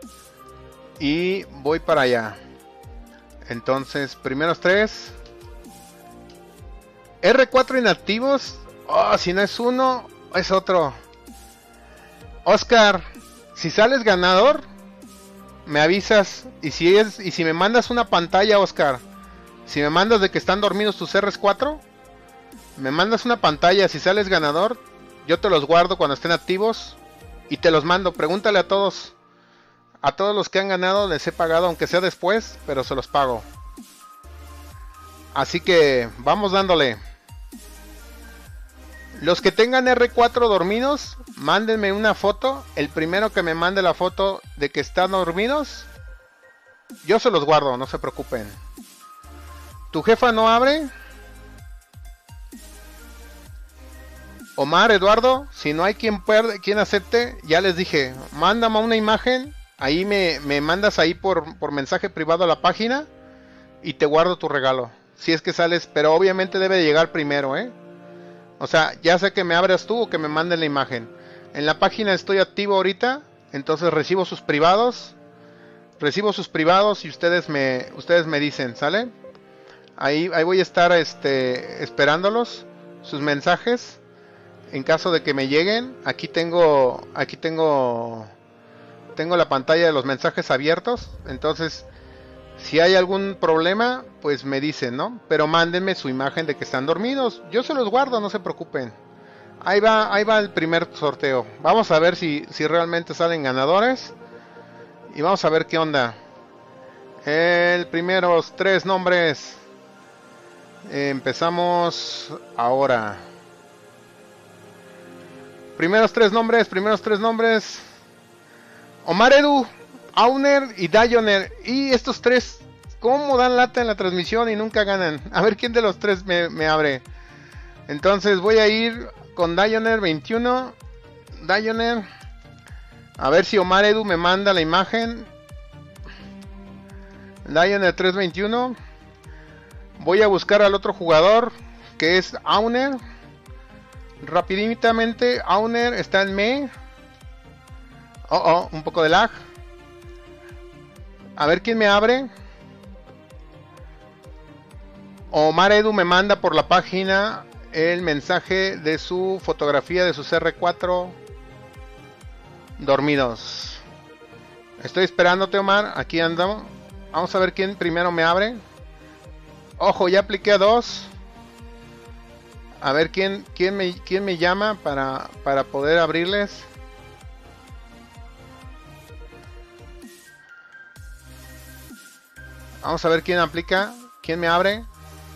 Y voy para allá. Entonces, primeros tres. R cuatro inactivos. Oh, si no es uno, es otro. Oscar, si sales ganador, me avisas. Y si es, y si me mandas una pantalla, Oscar, si me mandas de que están dormidos tus R cuatro, me mandas una pantalla. Si sales ganador, yo te los guardo cuando estén activos y te los mando. Pregúntale a todos. A todos los que han ganado les he pagado, aunque sea después, pero se los pago. Así que vamos dándole. Los que tengan R cuatro dormidos, mándenme una foto. El primero que me mande la foto de que están dormidos, yo se los guardo, no se preocupen. ¿Tu jefa no abre? Omar, Eduardo, si no hay quien, quien acepte, ya les dije, mándame una imagen. Ahí me, me mandas ahí por, por mensaje privado a la página y te guardo tu regalo. Si es que sales, pero obviamente debe de llegar primero, ¿eh? O sea, ya sé que me abras tú o que me manden la imagen. En la página estoy activo ahorita, entonces recibo sus privados. Recibo sus privados y ustedes me, ustedes me dicen, ¿sale? Ahí, ahí voy a estar este, esperándolos, sus mensajes. En caso de que me lleguen, aquí tengo, aquí tengo, tengo la pantalla de los mensajes abiertos. Entonces, si hay algún problema, pues me dicen, ¿no? Pero mándenme su imagen de que están dormidos. Yo se los guardo, no se preocupen. Ahí va, ahí va el primer sorteo. Vamos a ver si, si realmente salen ganadores. Y vamos a ver qué onda. El primeros tres nombres. Eh, empezamos ahora. Primeros tres nombres, primeros tres nombres. Omar Edu, Auner y Dayoner. Y estos tres, ¿cómo dan lata en la transmisión y nunca ganan? A ver quién de los tres me, me abre. Entonces voy a ir con Dayoner veintiuno. Dayoner. A ver si Omar Edu me manda la imagen. Dayoner trescientos veintiuno. Voy a buscar al otro jugador, que es Auner. Rapiditamente, Auner está en me. Oh, oh, un poco de lag. A ver quién me abre. Omar Edu me manda por la página el mensaje de su fotografía de sus R cuatro dormidos. Estoy esperándote, Omar. Aquí andamos. Vamos a ver quién primero me abre. Ojo, ya apliqué a dos. A ver quién, quién, me, quién me llama para, para poder abrirles. Vamos a ver quién aplica. ¿Quién me abre?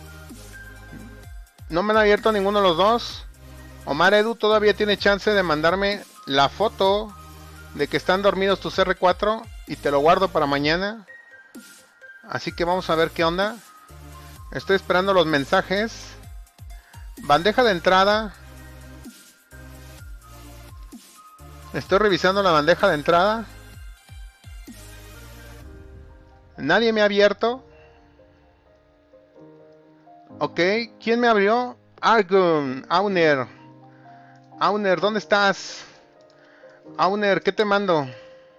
No me han abierto ninguno de los dos. Omar Edu todavía tiene chance de mandarme la foto de que están dormidos tus R cuatro. Y te lo guardo para mañana. Así que vamos a ver qué onda. Estoy esperando los mensajes. Bandeja de entrada. Estoy revisando la bandeja de entrada. Nadie me ha abierto. Ok, ¿quién me abrió? Argun, Auner. Auner, ¿dónde estás? Auner, ¿qué te mando?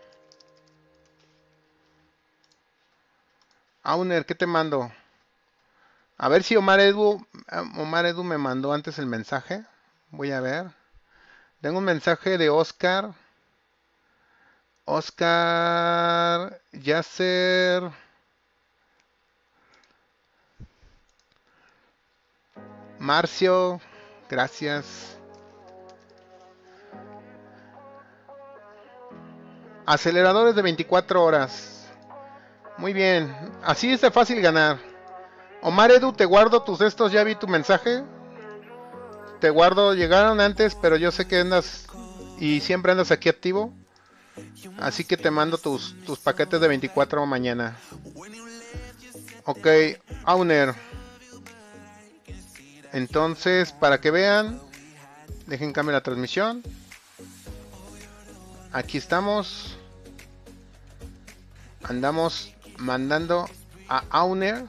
Auner, ¿qué te mando? A ver si Omar Edu, Omar Edu me mandó antes el mensaje. Voy a ver. Tengo un mensaje de Oscar. Oscar Yasser. Marcio, gracias. Aceleradores de veinticuatro horas. Muy bien, así es de fácil ganar. Omar Edu, te guardo tus estos, ya vi tu mensaje. Te guardo, llegaron antes, pero yo sé que andas y siempre andas aquí activo. Así que te mando tus, tus paquetes de veinticuatro mañana. Ok, Auner. Entonces, para que vean, dejen cambiar la transmisión. Aquí estamos. Andamos mandando a Auner.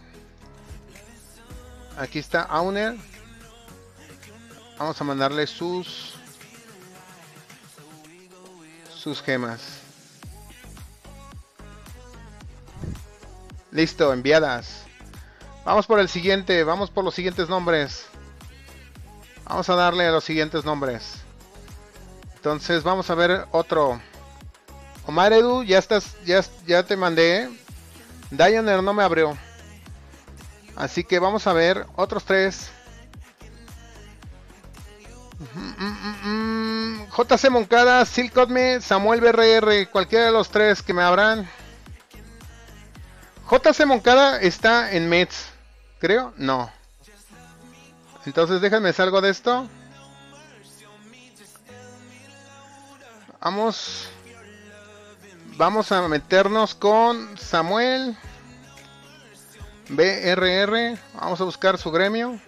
Aquí está Auner. Vamos a mandarle sus sus gemas. Listo, enviadas. Vamos por el siguiente, vamos por los siguientes nombres. Vamos a darle a los siguientes nombres. Entonces vamos a ver otro. Omar Edu, ya estás, ya, ya te mandé. Dioner no me abrió. Así que vamos a ver otros tres. Mm, mm, mm, J C Moncada, Silcotme, Samuel B R R, cualquiera de los tres que me abran. J C Moncada está en Mets, creo, no. Entonces déjenme salgo de esto. Vamos. Vamos a meternos con Samuel B R R. Vamos a buscar su gremio.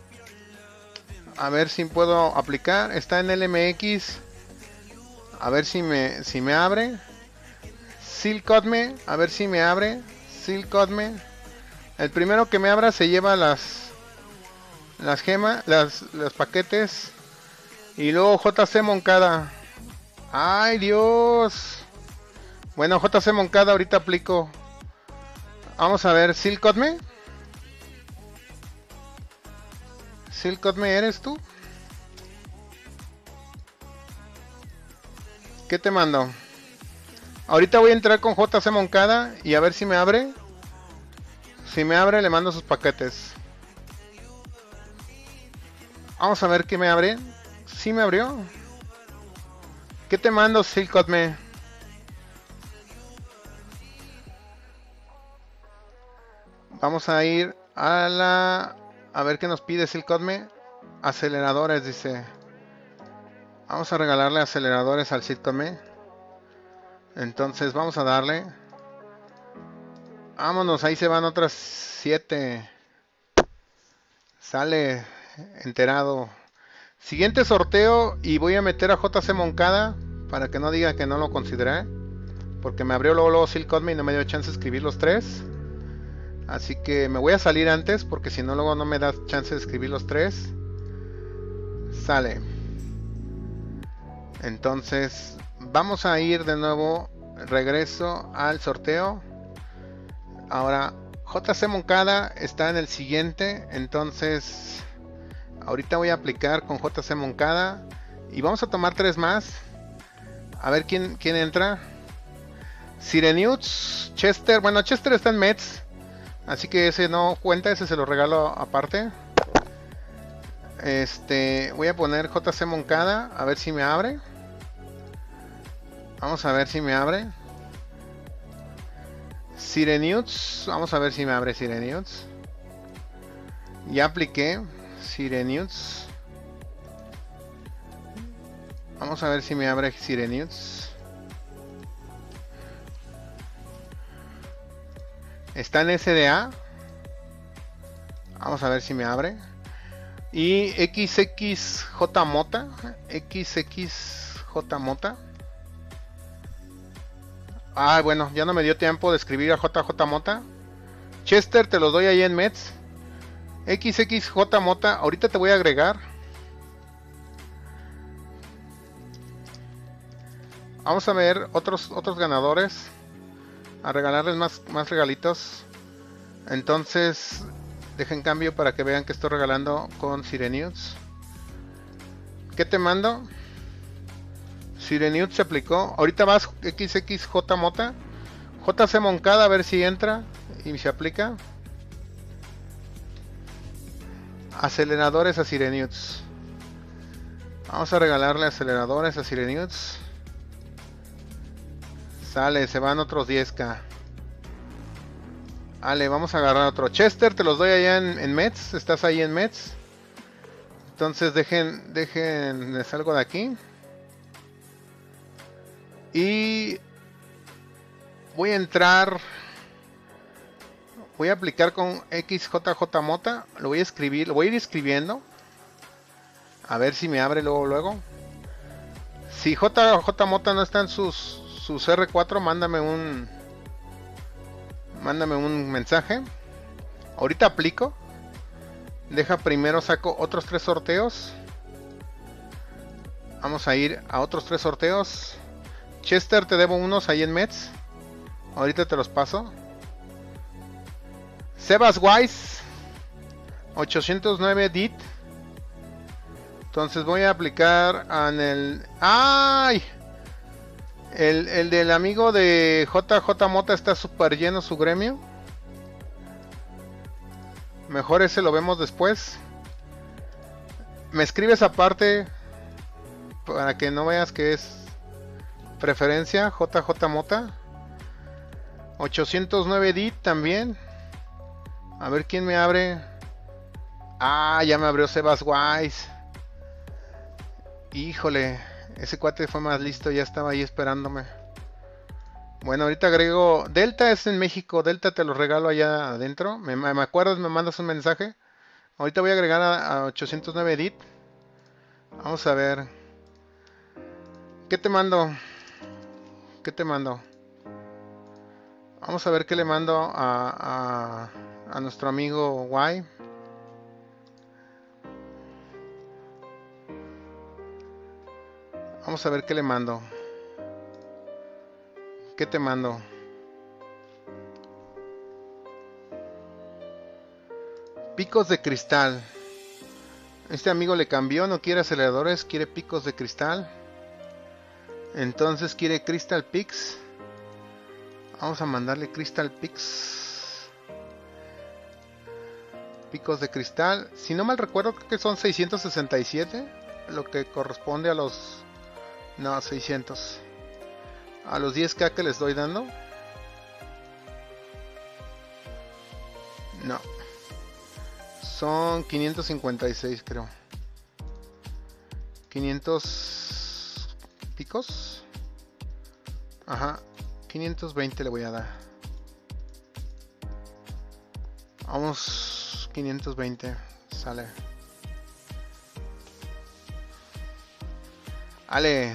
A ver si puedo aplicar. Está en L M X. A ver si me, si me abre. Silcotme. A ver si me abre. Silcotme. El primero que me abra se lleva las las gemas, las, los paquetes. Y luego J C Moncada. Ay, Dios. Bueno, J C Moncada, ahorita aplico. Vamos a ver, Silcotme. Silcotme, ¿eres tú? ¿Qué te mando? Ahorita voy a entrar con J C Moncada y a ver si me abre. Si me abre, le mando sus paquetes. Vamos a ver qué me abre. ¿Sí me abrió? ¿Qué te mando, Silcotme? Vamos a ir a la... A ver qué nos pide Silcotme. Aceleradores, dice. Vamos a regalarle aceleradores al Silcotme. Entonces vamos a darle. Vámonos, ahí se van otras siete. Sale enterado. Siguiente sorteo y voy a meter a J C Moncada para que no diga que no lo consideré. Porque me abrió luego, luego Silcotme y no me dio chance de escribir los tres. Así que me voy a salir antes porque si no luego no me da chance de escribir los tres. Sale. Entonces vamos a ir de nuevo. Regreso al sorteo. Ahora J C Moncada está en el siguiente. Entonces ahorita voy a aplicar con J C Moncada. Y vamos a tomar tres más. A ver quién, quién entra. Sireniuts, Chester. Bueno, Chester está en Mets. Así que ese no cuenta, ese se lo regalo aparte. Este, voy a poner J C Moncada, a ver si me abre. Vamos a ver si me abre. Sireniuts, vamos a ver si me abre Sireniuts. Ya apliqué Sireniuts. Vamos a ver si me abre Sireniuts. Está en S D A. Vamos a ver si me abre. Y X X J Mota. X X J Mota. Ah, bueno, ya no me dio tiempo de escribir a J J Mota. Chester, te los doy ahí en Mets. X X J Mota. Ahorita te voy a agregar. Vamos a ver otros otros ganadores. A regalarles más, más regalitos. Entonces, dejen cambio para que vean que estoy regalando con Sirenews. ¿Qué te mando? Sirenews se aplicó. Ahorita vas X X J Mota. J C Moncada, a ver si entra y se aplica. Aceleradores a Sirenews. Vamos a regalarle aceleradores a Sirenews. Sale, se van otros diez k. Vale, vamos a agarrar otro. Chester, te los doy allá en, en Mets. Estás ahí en Mets. Entonces dejen, dejen, me salgo de aquí. Y voy a entrar. Voy a aplicar con X J J Mota. Lo voy a escribir, lo voy a ir escribiendo. A ver si me abre luego, luego. Si J J Mota no está en sus, sus R cuatro, mándame un... Mándame un mensaje. Ahorita aplico. Deja primero saco otros tres sorteos. Vamos a ir a otros tres sorteos. Chester, te debo unos ahí en Mets. Ahorita te los paso. Sebas Wise ochocientos nueve D I T. Entonces voy a aplicar en el... ¡Ay! El, el del amigo de J J Mota está súper lleno su gremio. Mejor ese lo vemos después. Me escribes aparte para que no veas que es preferencia. J J Mota ochocientos nueve D I T también. A ver quién me abre. Ah, ya me abrió Sebas Wise. Híjole, ese cuate fue más listo, ya estaba ahí esperándome. Bueno, ahorita agrego... Delta es en México, Delta te lo regalo allá adentro. ¿Me, me acuerdas? Me mandas un mensaje. Ahorita voy a agregar a, a ochocientos nueve D I T. Vamos a ver. ¿Qué te mando? ¿Qué te mando? Vamos a ver qué le mando a, a, a nuestro amigo Y. Vamos a ver qué le mando. ¿Qué te mando? Picos de cristal. Este amigo le cambió, no quiere aceleradores, quiere picos de cristal. Entonces quiere Crystal Picks. Vamos a mandarle Crystal Picks. Picos de cristal. Si no mal recuerdo, creo que son seiscientos sesenta y siete. Lo que corresponde a los... No, seiscientos. A los diez k que les doy dando. No. Son quinientos cincuenta y seis, creo. quinientos picos. Ajá. quinientos veinte le voy a dar. Vamos. quinientos veinte. Sale. Ale.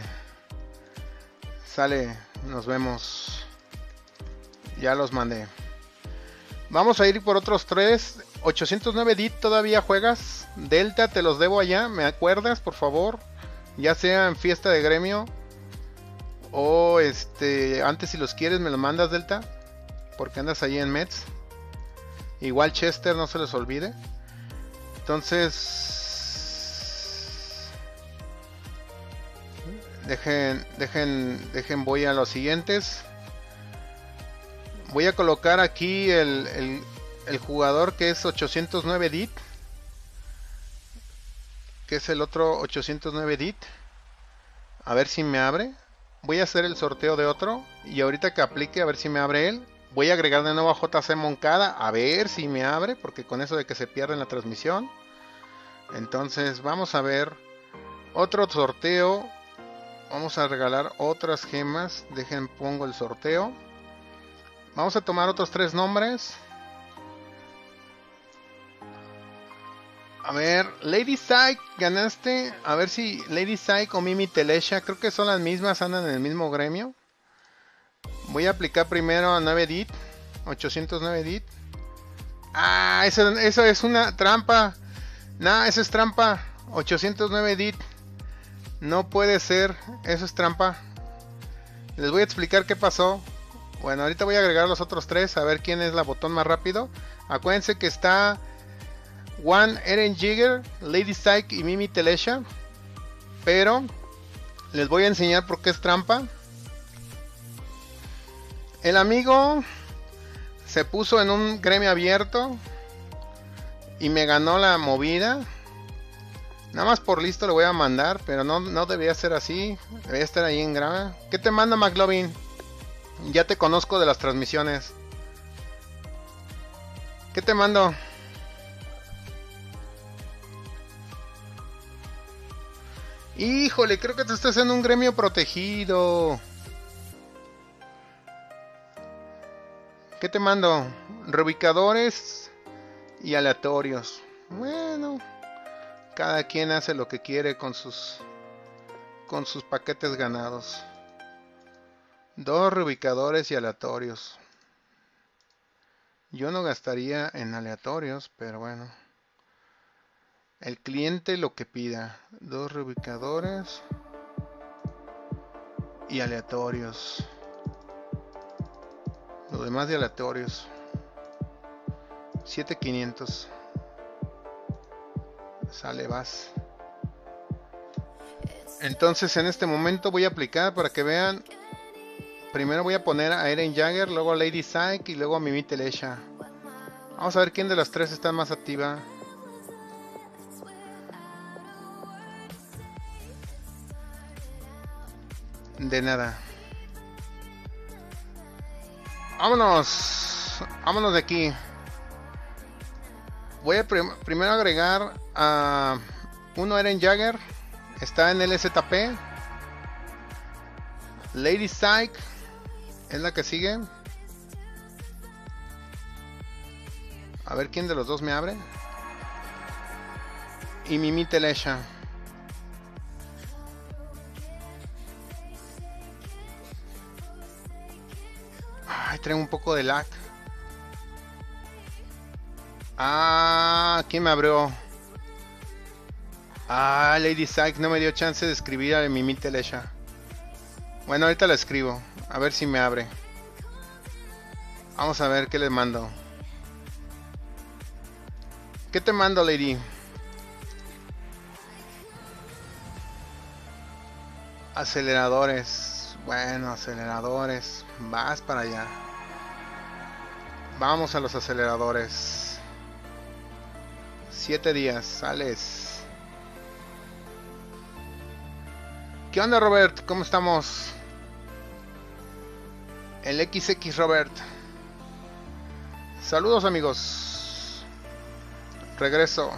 Sale. Nos vemos. Ya los mandé. Vamos a ir por otros tres. ochocientos nueve D I T todavía juegas. Delta te los debo allá. ¿Me acuerdas, por favor? Ya sea en fiesta de gremio. O este. Antes, si los quieres, me los mandas, Delta. Porque andas ahí en Mets. Igual Chester, no se les olvide. Entonces. Dejen, dejen, dejen, voy a los siguientes. Voy a colocar aquí el, el, el jugador que es ochocientos nueve D I T. Que es el otro ochocientos nueve D I T. A ver si me abre. Voy a hacer el sorteo de otro. Y ahorita que aplique, a ver si me abre él. Voy a agregar de nuevo a J C Moncada. A ver si me abre. Porque con eso de que se pierde en la transmisión. Entonces vamos a ver. Otro sorteo. Vamos a regalar otras gemas. Dejen, pongo el sorteo. Vamos a tomar otros tres nombres. A ver, Lady Psyche, ganaste. A ver si Lady Psyche o Mimi Telesha, creo que son las mismas, andan en el mismo gremio. Voy a aplicar primero a nueve D I T. ochocientos nueve D I T. Ah, eso, eso es una trampa. Nah, eso es trampa. ochocientos nueve D I T. No puede ser, eso es trampa. Les voy a explicar qué pasó. Bueno, ahorita voy a agregar los otros tres, a ver quién es la botón más rápido. Acuérdense que está Juan, Eren Jagger, Lady Psyche y Mimi Telesha. Pero les voy a enseñar por qué es trampa. El amigo se puso en un gremio abierto y me ganó la movida. Nada más por listo le voy a mandar, pero no, no debería ser así. Debería estar ahí en grava. ¿Qué te manda, McLovin? Ya te conozco de las transmisiones. ¿Qué te mando? Híjole, creo que te estás en un gremio protegido. ¿Qué te mando? Reubicadores y aleatorios. Bueno, cada quien hace lo que quiere con sus con sus paquetes ganados. Dos reubicadores y aleatorios. Yo no gastaría en aleatorios, pero bueno. El cliente lo que pida. Dos reubicadores y aleatorios. Lo demás de aleatorios. siete mil quinientos. Sale, vas. Entonces en este momento voy a aplicar para que vean. Primero voy a poner a Eren Jagger, luego a Lady Psyche y luego a Mimi Telesha. Vamos a ver quién de las tres está más activa. De nada. Vámonos. Vámonos de aquí. Voy a prim primero agregar a uno Eren Jagger. Está en L Z P. Lady Psyche es la que sigue. A ver quién de los dos me abre. Y Mimi Telesha. Ay, trae un poco de lag. Ah, ¿quién me abrió? Ah, Lady Psyche no me dio chance de escribir a Mimi Telesha. Bueno, ahorita la escribo. A ver si me abre. Vamos a ver qué le mando. ¿Qué te mando, Lady? Aceleradores. Bueno, aceleradores. Vas para allá. Vamos a los aceleradores. Siete días. Sales. ¿Qué onda, Robert? ¿Cómo estamos? El equis equis Robert. Saludos, amigos. Regreso.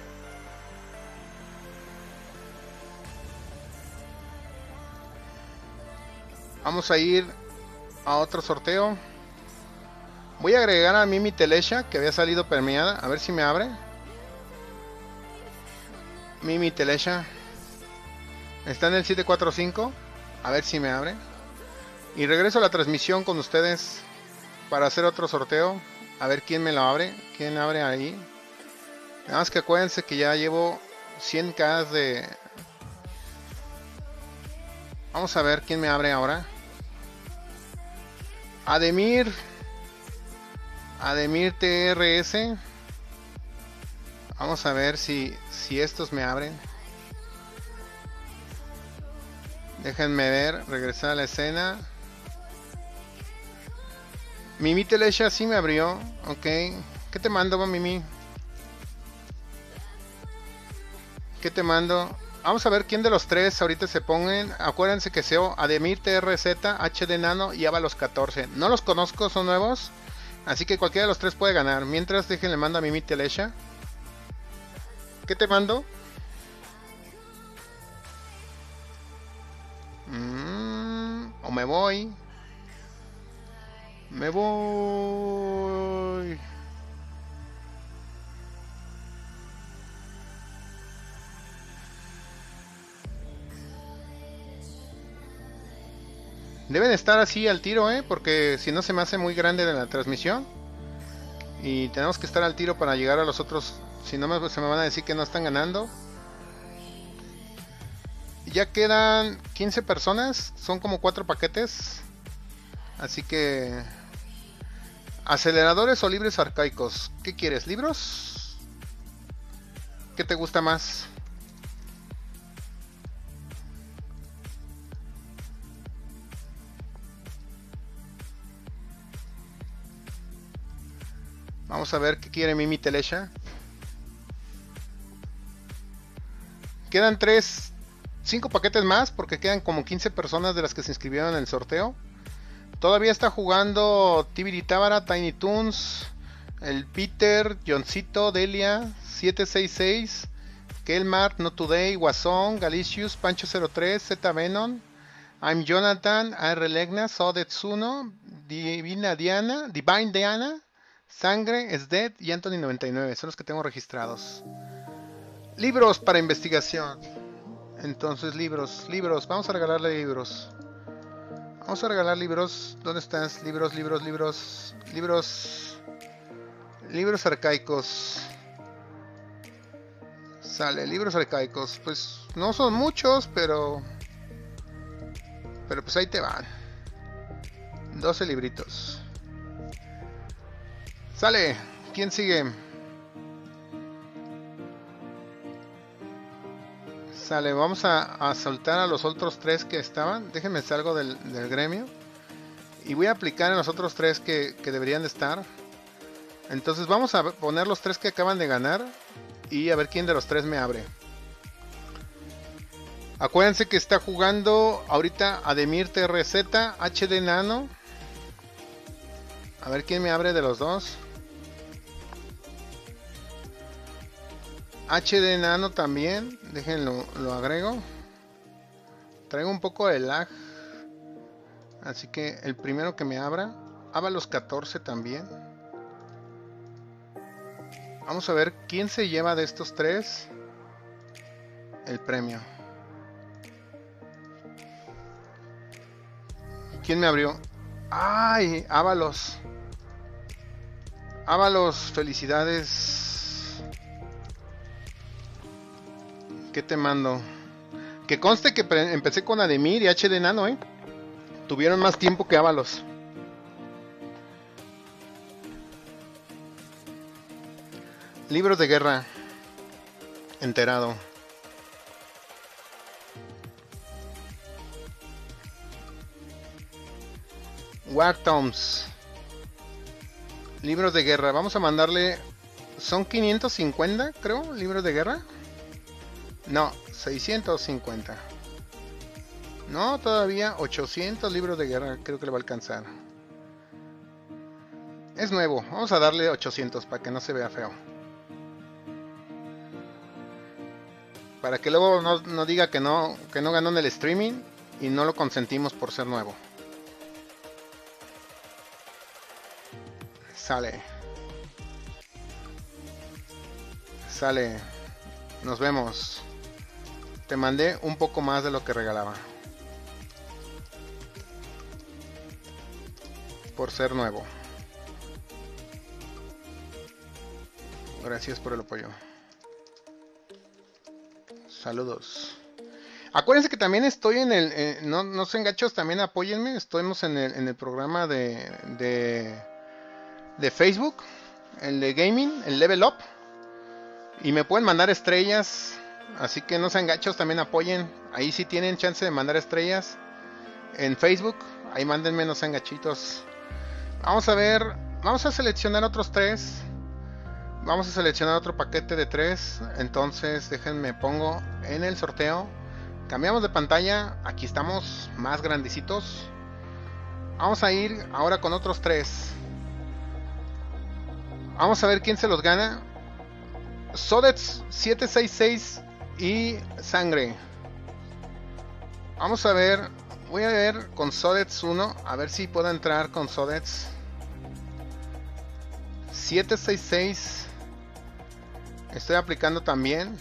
Vamos a ir a otro sorteo. Voy a agregar a Mimi Telesha, que había salido permeada. A ver si me abre. Mimi Telesha. Está en el siete cuatro cinco. A ver si me abre. Y regreso a la transmisión con ustedes para hacer otro sorteo. A ver quién me lo abre. ¿Quién abre ahí? Nada más que acuérdense que ya llevo cien k de... Vamos a ver quién me abre ahora. Ademir. Ademir T R S. Vamos a ver si, si estos me abren. Déjenme ver, regresar a la escena. Mimi Telesha sí me abrió. Ok. ¿Qué te mando, Mimi? ¿Qué te mando? Vamos a ver quién de los tres ahorita se pongan. Acuérdense que S E O Ademir T R Z, H D Nano y Avalos catorce. No los conozco, son nuevos. Así que cualquiera de los tres puede ganar. Mientras, déjenle mando a Mimi Telesha. ¿Qué te mando? Mm, o me voy. Me voy. Deben estar así al tiro, ¿eh? Porque si no se me hace muy grande la transmisión. Y tenemos que estar al tiro para llegar a los otros. Si no me, se me van a decir que no están ganando. ya quedan quince personas. Son como cuatro paquetes. Así que... aceleradores o libros arcaicos. ¿Qué quieres? ¿Libros? ¿Qué te gusta más? Vamos a ver qué quiere Mimi Telesha. Quedan tres, cinco paquetes más porque quedan como quince personas de las que se inscribieron en el sorteo. Todavía está jugando Tibiri Tábara, Tiny Toons, el Peter, Johncito, Delia, siete seis seis, Kelmar, No Today, Guasón, Galicius, Pancho cero tres, Z Venom, I'm Jonathan, A R Legna, Sodetsuno, Divina Diana, Divine Diana, Sangre, Es Dead y Anthony noventa y nueve. Son los que tengo registrados. Libros para investigación. Entonces, libros, libros. Vamos a regalarle libros. Vamos a regalar libros. ¿Dónde estás? Libros, libros, libros. Libros. Libros arcaicos. Sale, libros arcaicos. Pues no son muchos, pero... Pero pues ahí te van. doce libritos. Sale. ¿Quién sigue? Sale, vamos a, a soltar a los otros tres que estaban. Déjenme salgo del, del gremio. Y voy a aplicar en los otros tres que, que deberían de estar. Entonces vamos a poner los tres que acaban de ganar. Y a ver quién de los tres me abre. Acuérdense que está jugando ahorita Ademir T R Z, H D Nano. A ver quién me abre de los dos. H D Nano también, déjenlo, lo agrego. Traigo un poco de lag. Así que el primero que me abra. Ábalos catorce también. Vamos a ver quién se lleva de estos tres el premio. ¿Quién me abrió? ¡Ay! Ábalos. Ábalos, felicidades. ¿Qué te mando? Que conste que empecé con Ademir y H D Nano, ¿eh? Tuvieron más tiempo que Ábalos. Libros de guerra. Enterado. War Tomes. Libros de guerra. Vamos a mandarle... Son quinientos cincuenta, creo, libros de guerra. No, seiscientos cincuenta. No, todavía ochocientos libros de guerra. Creo que le va a alcanzar. Es nuevo. Vamos a darle ochocientos para que no se vea feo. Para que luego no, no diga que no, que no ganó en el streaming y no lo consentimos por ser nuevo. Sale. Sale. Nos vemos. Te mandé un poco más de lo que regalaba. Por ser nuevo. Gracias por el apoyo. Saludos. Acuérdense que también estoy en el... Eh, no, no sean gachos, también apóyenme. Estamos en el, en el programa de, de... De Facebook. El de gaming, el Level Up. Y me pueden mandar estrellas. Así que no sean gachos, también apoyen. Ahí sí tienen chance de mandar estrellas. En Facebook. Ahí mándenme, no sean gachitos. Vamos a ver. Vamos a seleccionar otros tres. Vamos a seleccionar otro paquete de tres. Entonces déjenme pongo en el sorteo. Cambiamos de pantalla. Aquí estamos más grandecitos. Vamos a ir ahora con otros tres. Vamos a ver quién se los gana. Sodets siete seis seis y Sangre. Vamos a ver. Voy a ver con Sodets uno. A ver si puedo entrar con Sodets siete seis seis. Estoy aplicando también.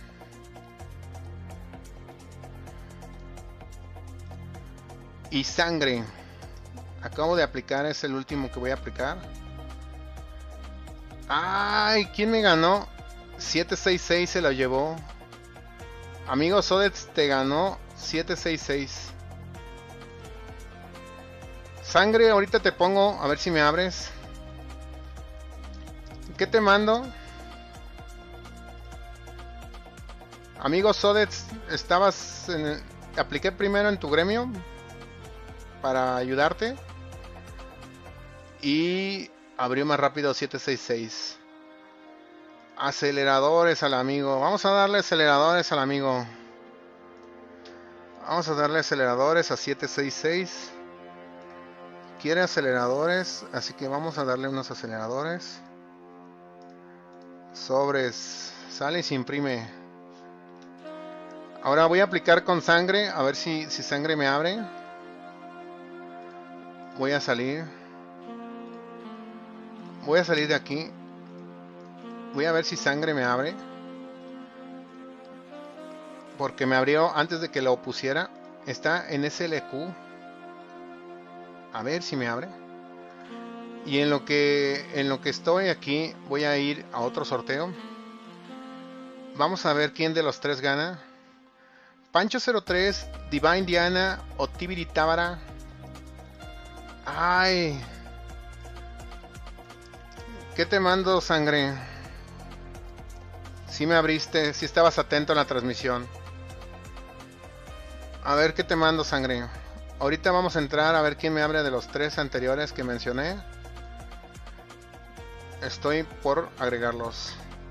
Y Sangre. Acabo de aplicar. Es el último que voy a aplicar. Ay, ¿quién me ganó? siete seis seis se lo llevó. Amigo Sodets te ganó siete seis seis. Sangre, ahorita te pongo, a ver si me abres. ¿Qué te mando? Amigo Sodets, estabas en el... apliqué primero en tu gremio para ayudarte y abrió más rápido siete seis seis. Aceleradores al amigo. Vamos a darle aceleradores al amigo. Vamos a darle aceleradores a siete seis seis. Quiere aceleradores, así que vamos a darle unos aceleradores. Sobres. Sale y se imprime. Ahora voy a aplicar con sangre. A ver si, si sangre me abre. Voy a salir. Voy a salir de aquí. Voy a ver si sangre me abre. Porque me abrió antes de que lo pusiera. Está en S L Q. A ver si me abre. Y en lo que en lo que estoy aquí, voy a ir a otro sorteo. Vamos a ver quién de los tres gana. Pancho cero tres, Divine Diana o Tibiri Tábara. Ay. ¿Qué te mando, sangre? Si me abriste, si estabas atento a la transmisión. A ver qué te mando, sangre. Ahorita vamos a entrar a ver quién me abre de los tres anteriores que mencioné. Estoy por agregarlos.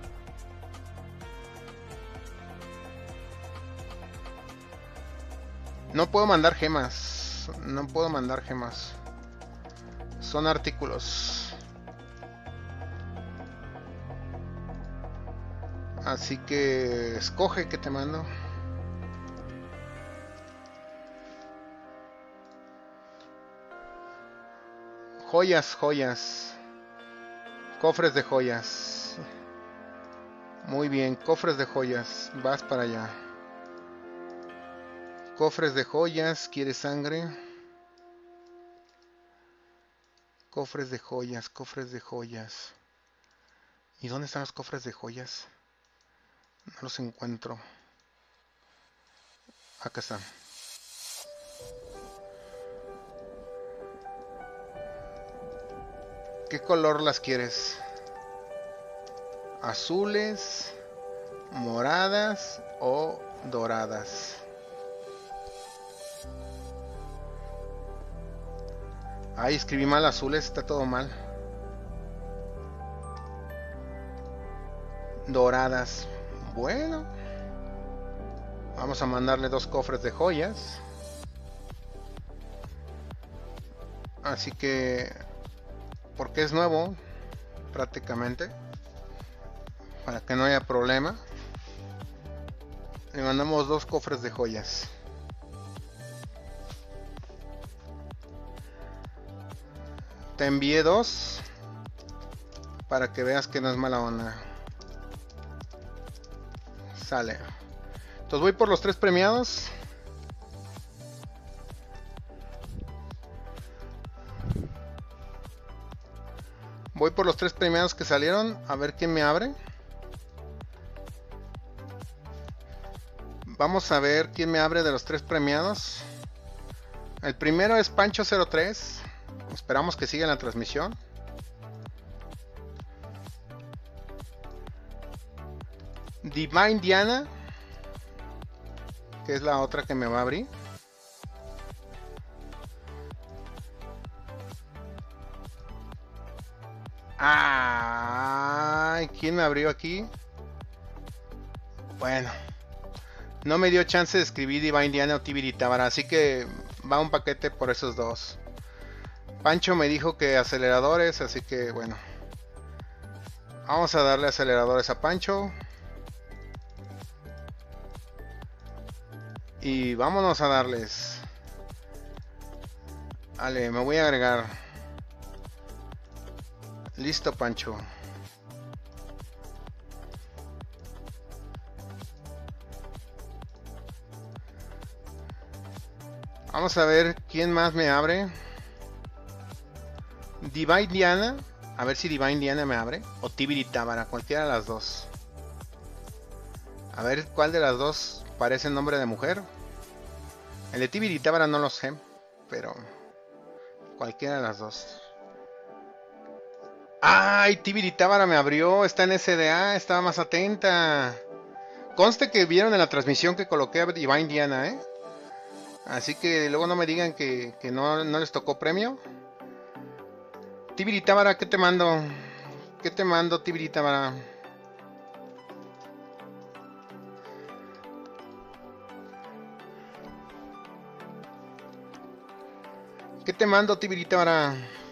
No puedo mandar gemas. No puedo mandar gemas. Son artículos. Así que escoge que te mando. Joyas, joyas. Cofres de joyas. Muy bien, cofres de joyas. Vas para allá. Cofres de joyas. ¿Quieres sangre? Cofres de joyas, cofres de joyas. ¿Y dónde están los cofres de joyas? No los encuentro. Acá están. ¿Qué color las quieres? ¿Azules, moradas o doradas? Ay, escribí mal azules, está todo mal. Doradas. Bueno. Vamos a mandarle dos cofres de joyas. Así que... porque es nuevo, prácticamente, para que no haya problema, le mandamos dos cofres de joyas. Te envié dos para que veas que no es mala onda. Sale. Entonces voy por los tres premiados. Voy por los tres premiados que salieron. A ver quién me abre. Vamos a ver quién me abre de los tres premiados. El primero es Pancho cero tres. Esperamos que siga en la transmisión. Divine Diana, que es la otra que me va a abrir. Ay, ¿quién me abrió aquí? Bueno, no me dio chance de escribir Divine Diana o Tibiri Tábara, así que va un paquete por esos dos. Pancho me dijo que aceleradores, así que bueno. Vamos a darle aceleradores a Pancho. Y vámonos a darles. Vale, me voy a agregar. Listo, Pancho. Vamos a ver quién más me abre. Divine Diana. A ver si Divine Diana me abre. O Tibiri Tábara, cualquiera de las dos. A ver cuál de las dos parece nombre de mujer. El de Tibiritábara no lo sé, pero cualquiera de las dos. ¡Ay! Tibiritábara me abrió, está en S D A, estaba más atenta. Conste que vieron en la transmisión que coloqué a Divine Diana, ¿eh? Así que luego no me digan que, que no, no les tocó premio. Tibiritábara, ¿qué te mando? ¿Qué te mando, Tibiritábara? ¿Qué te mando, Tibiritábara?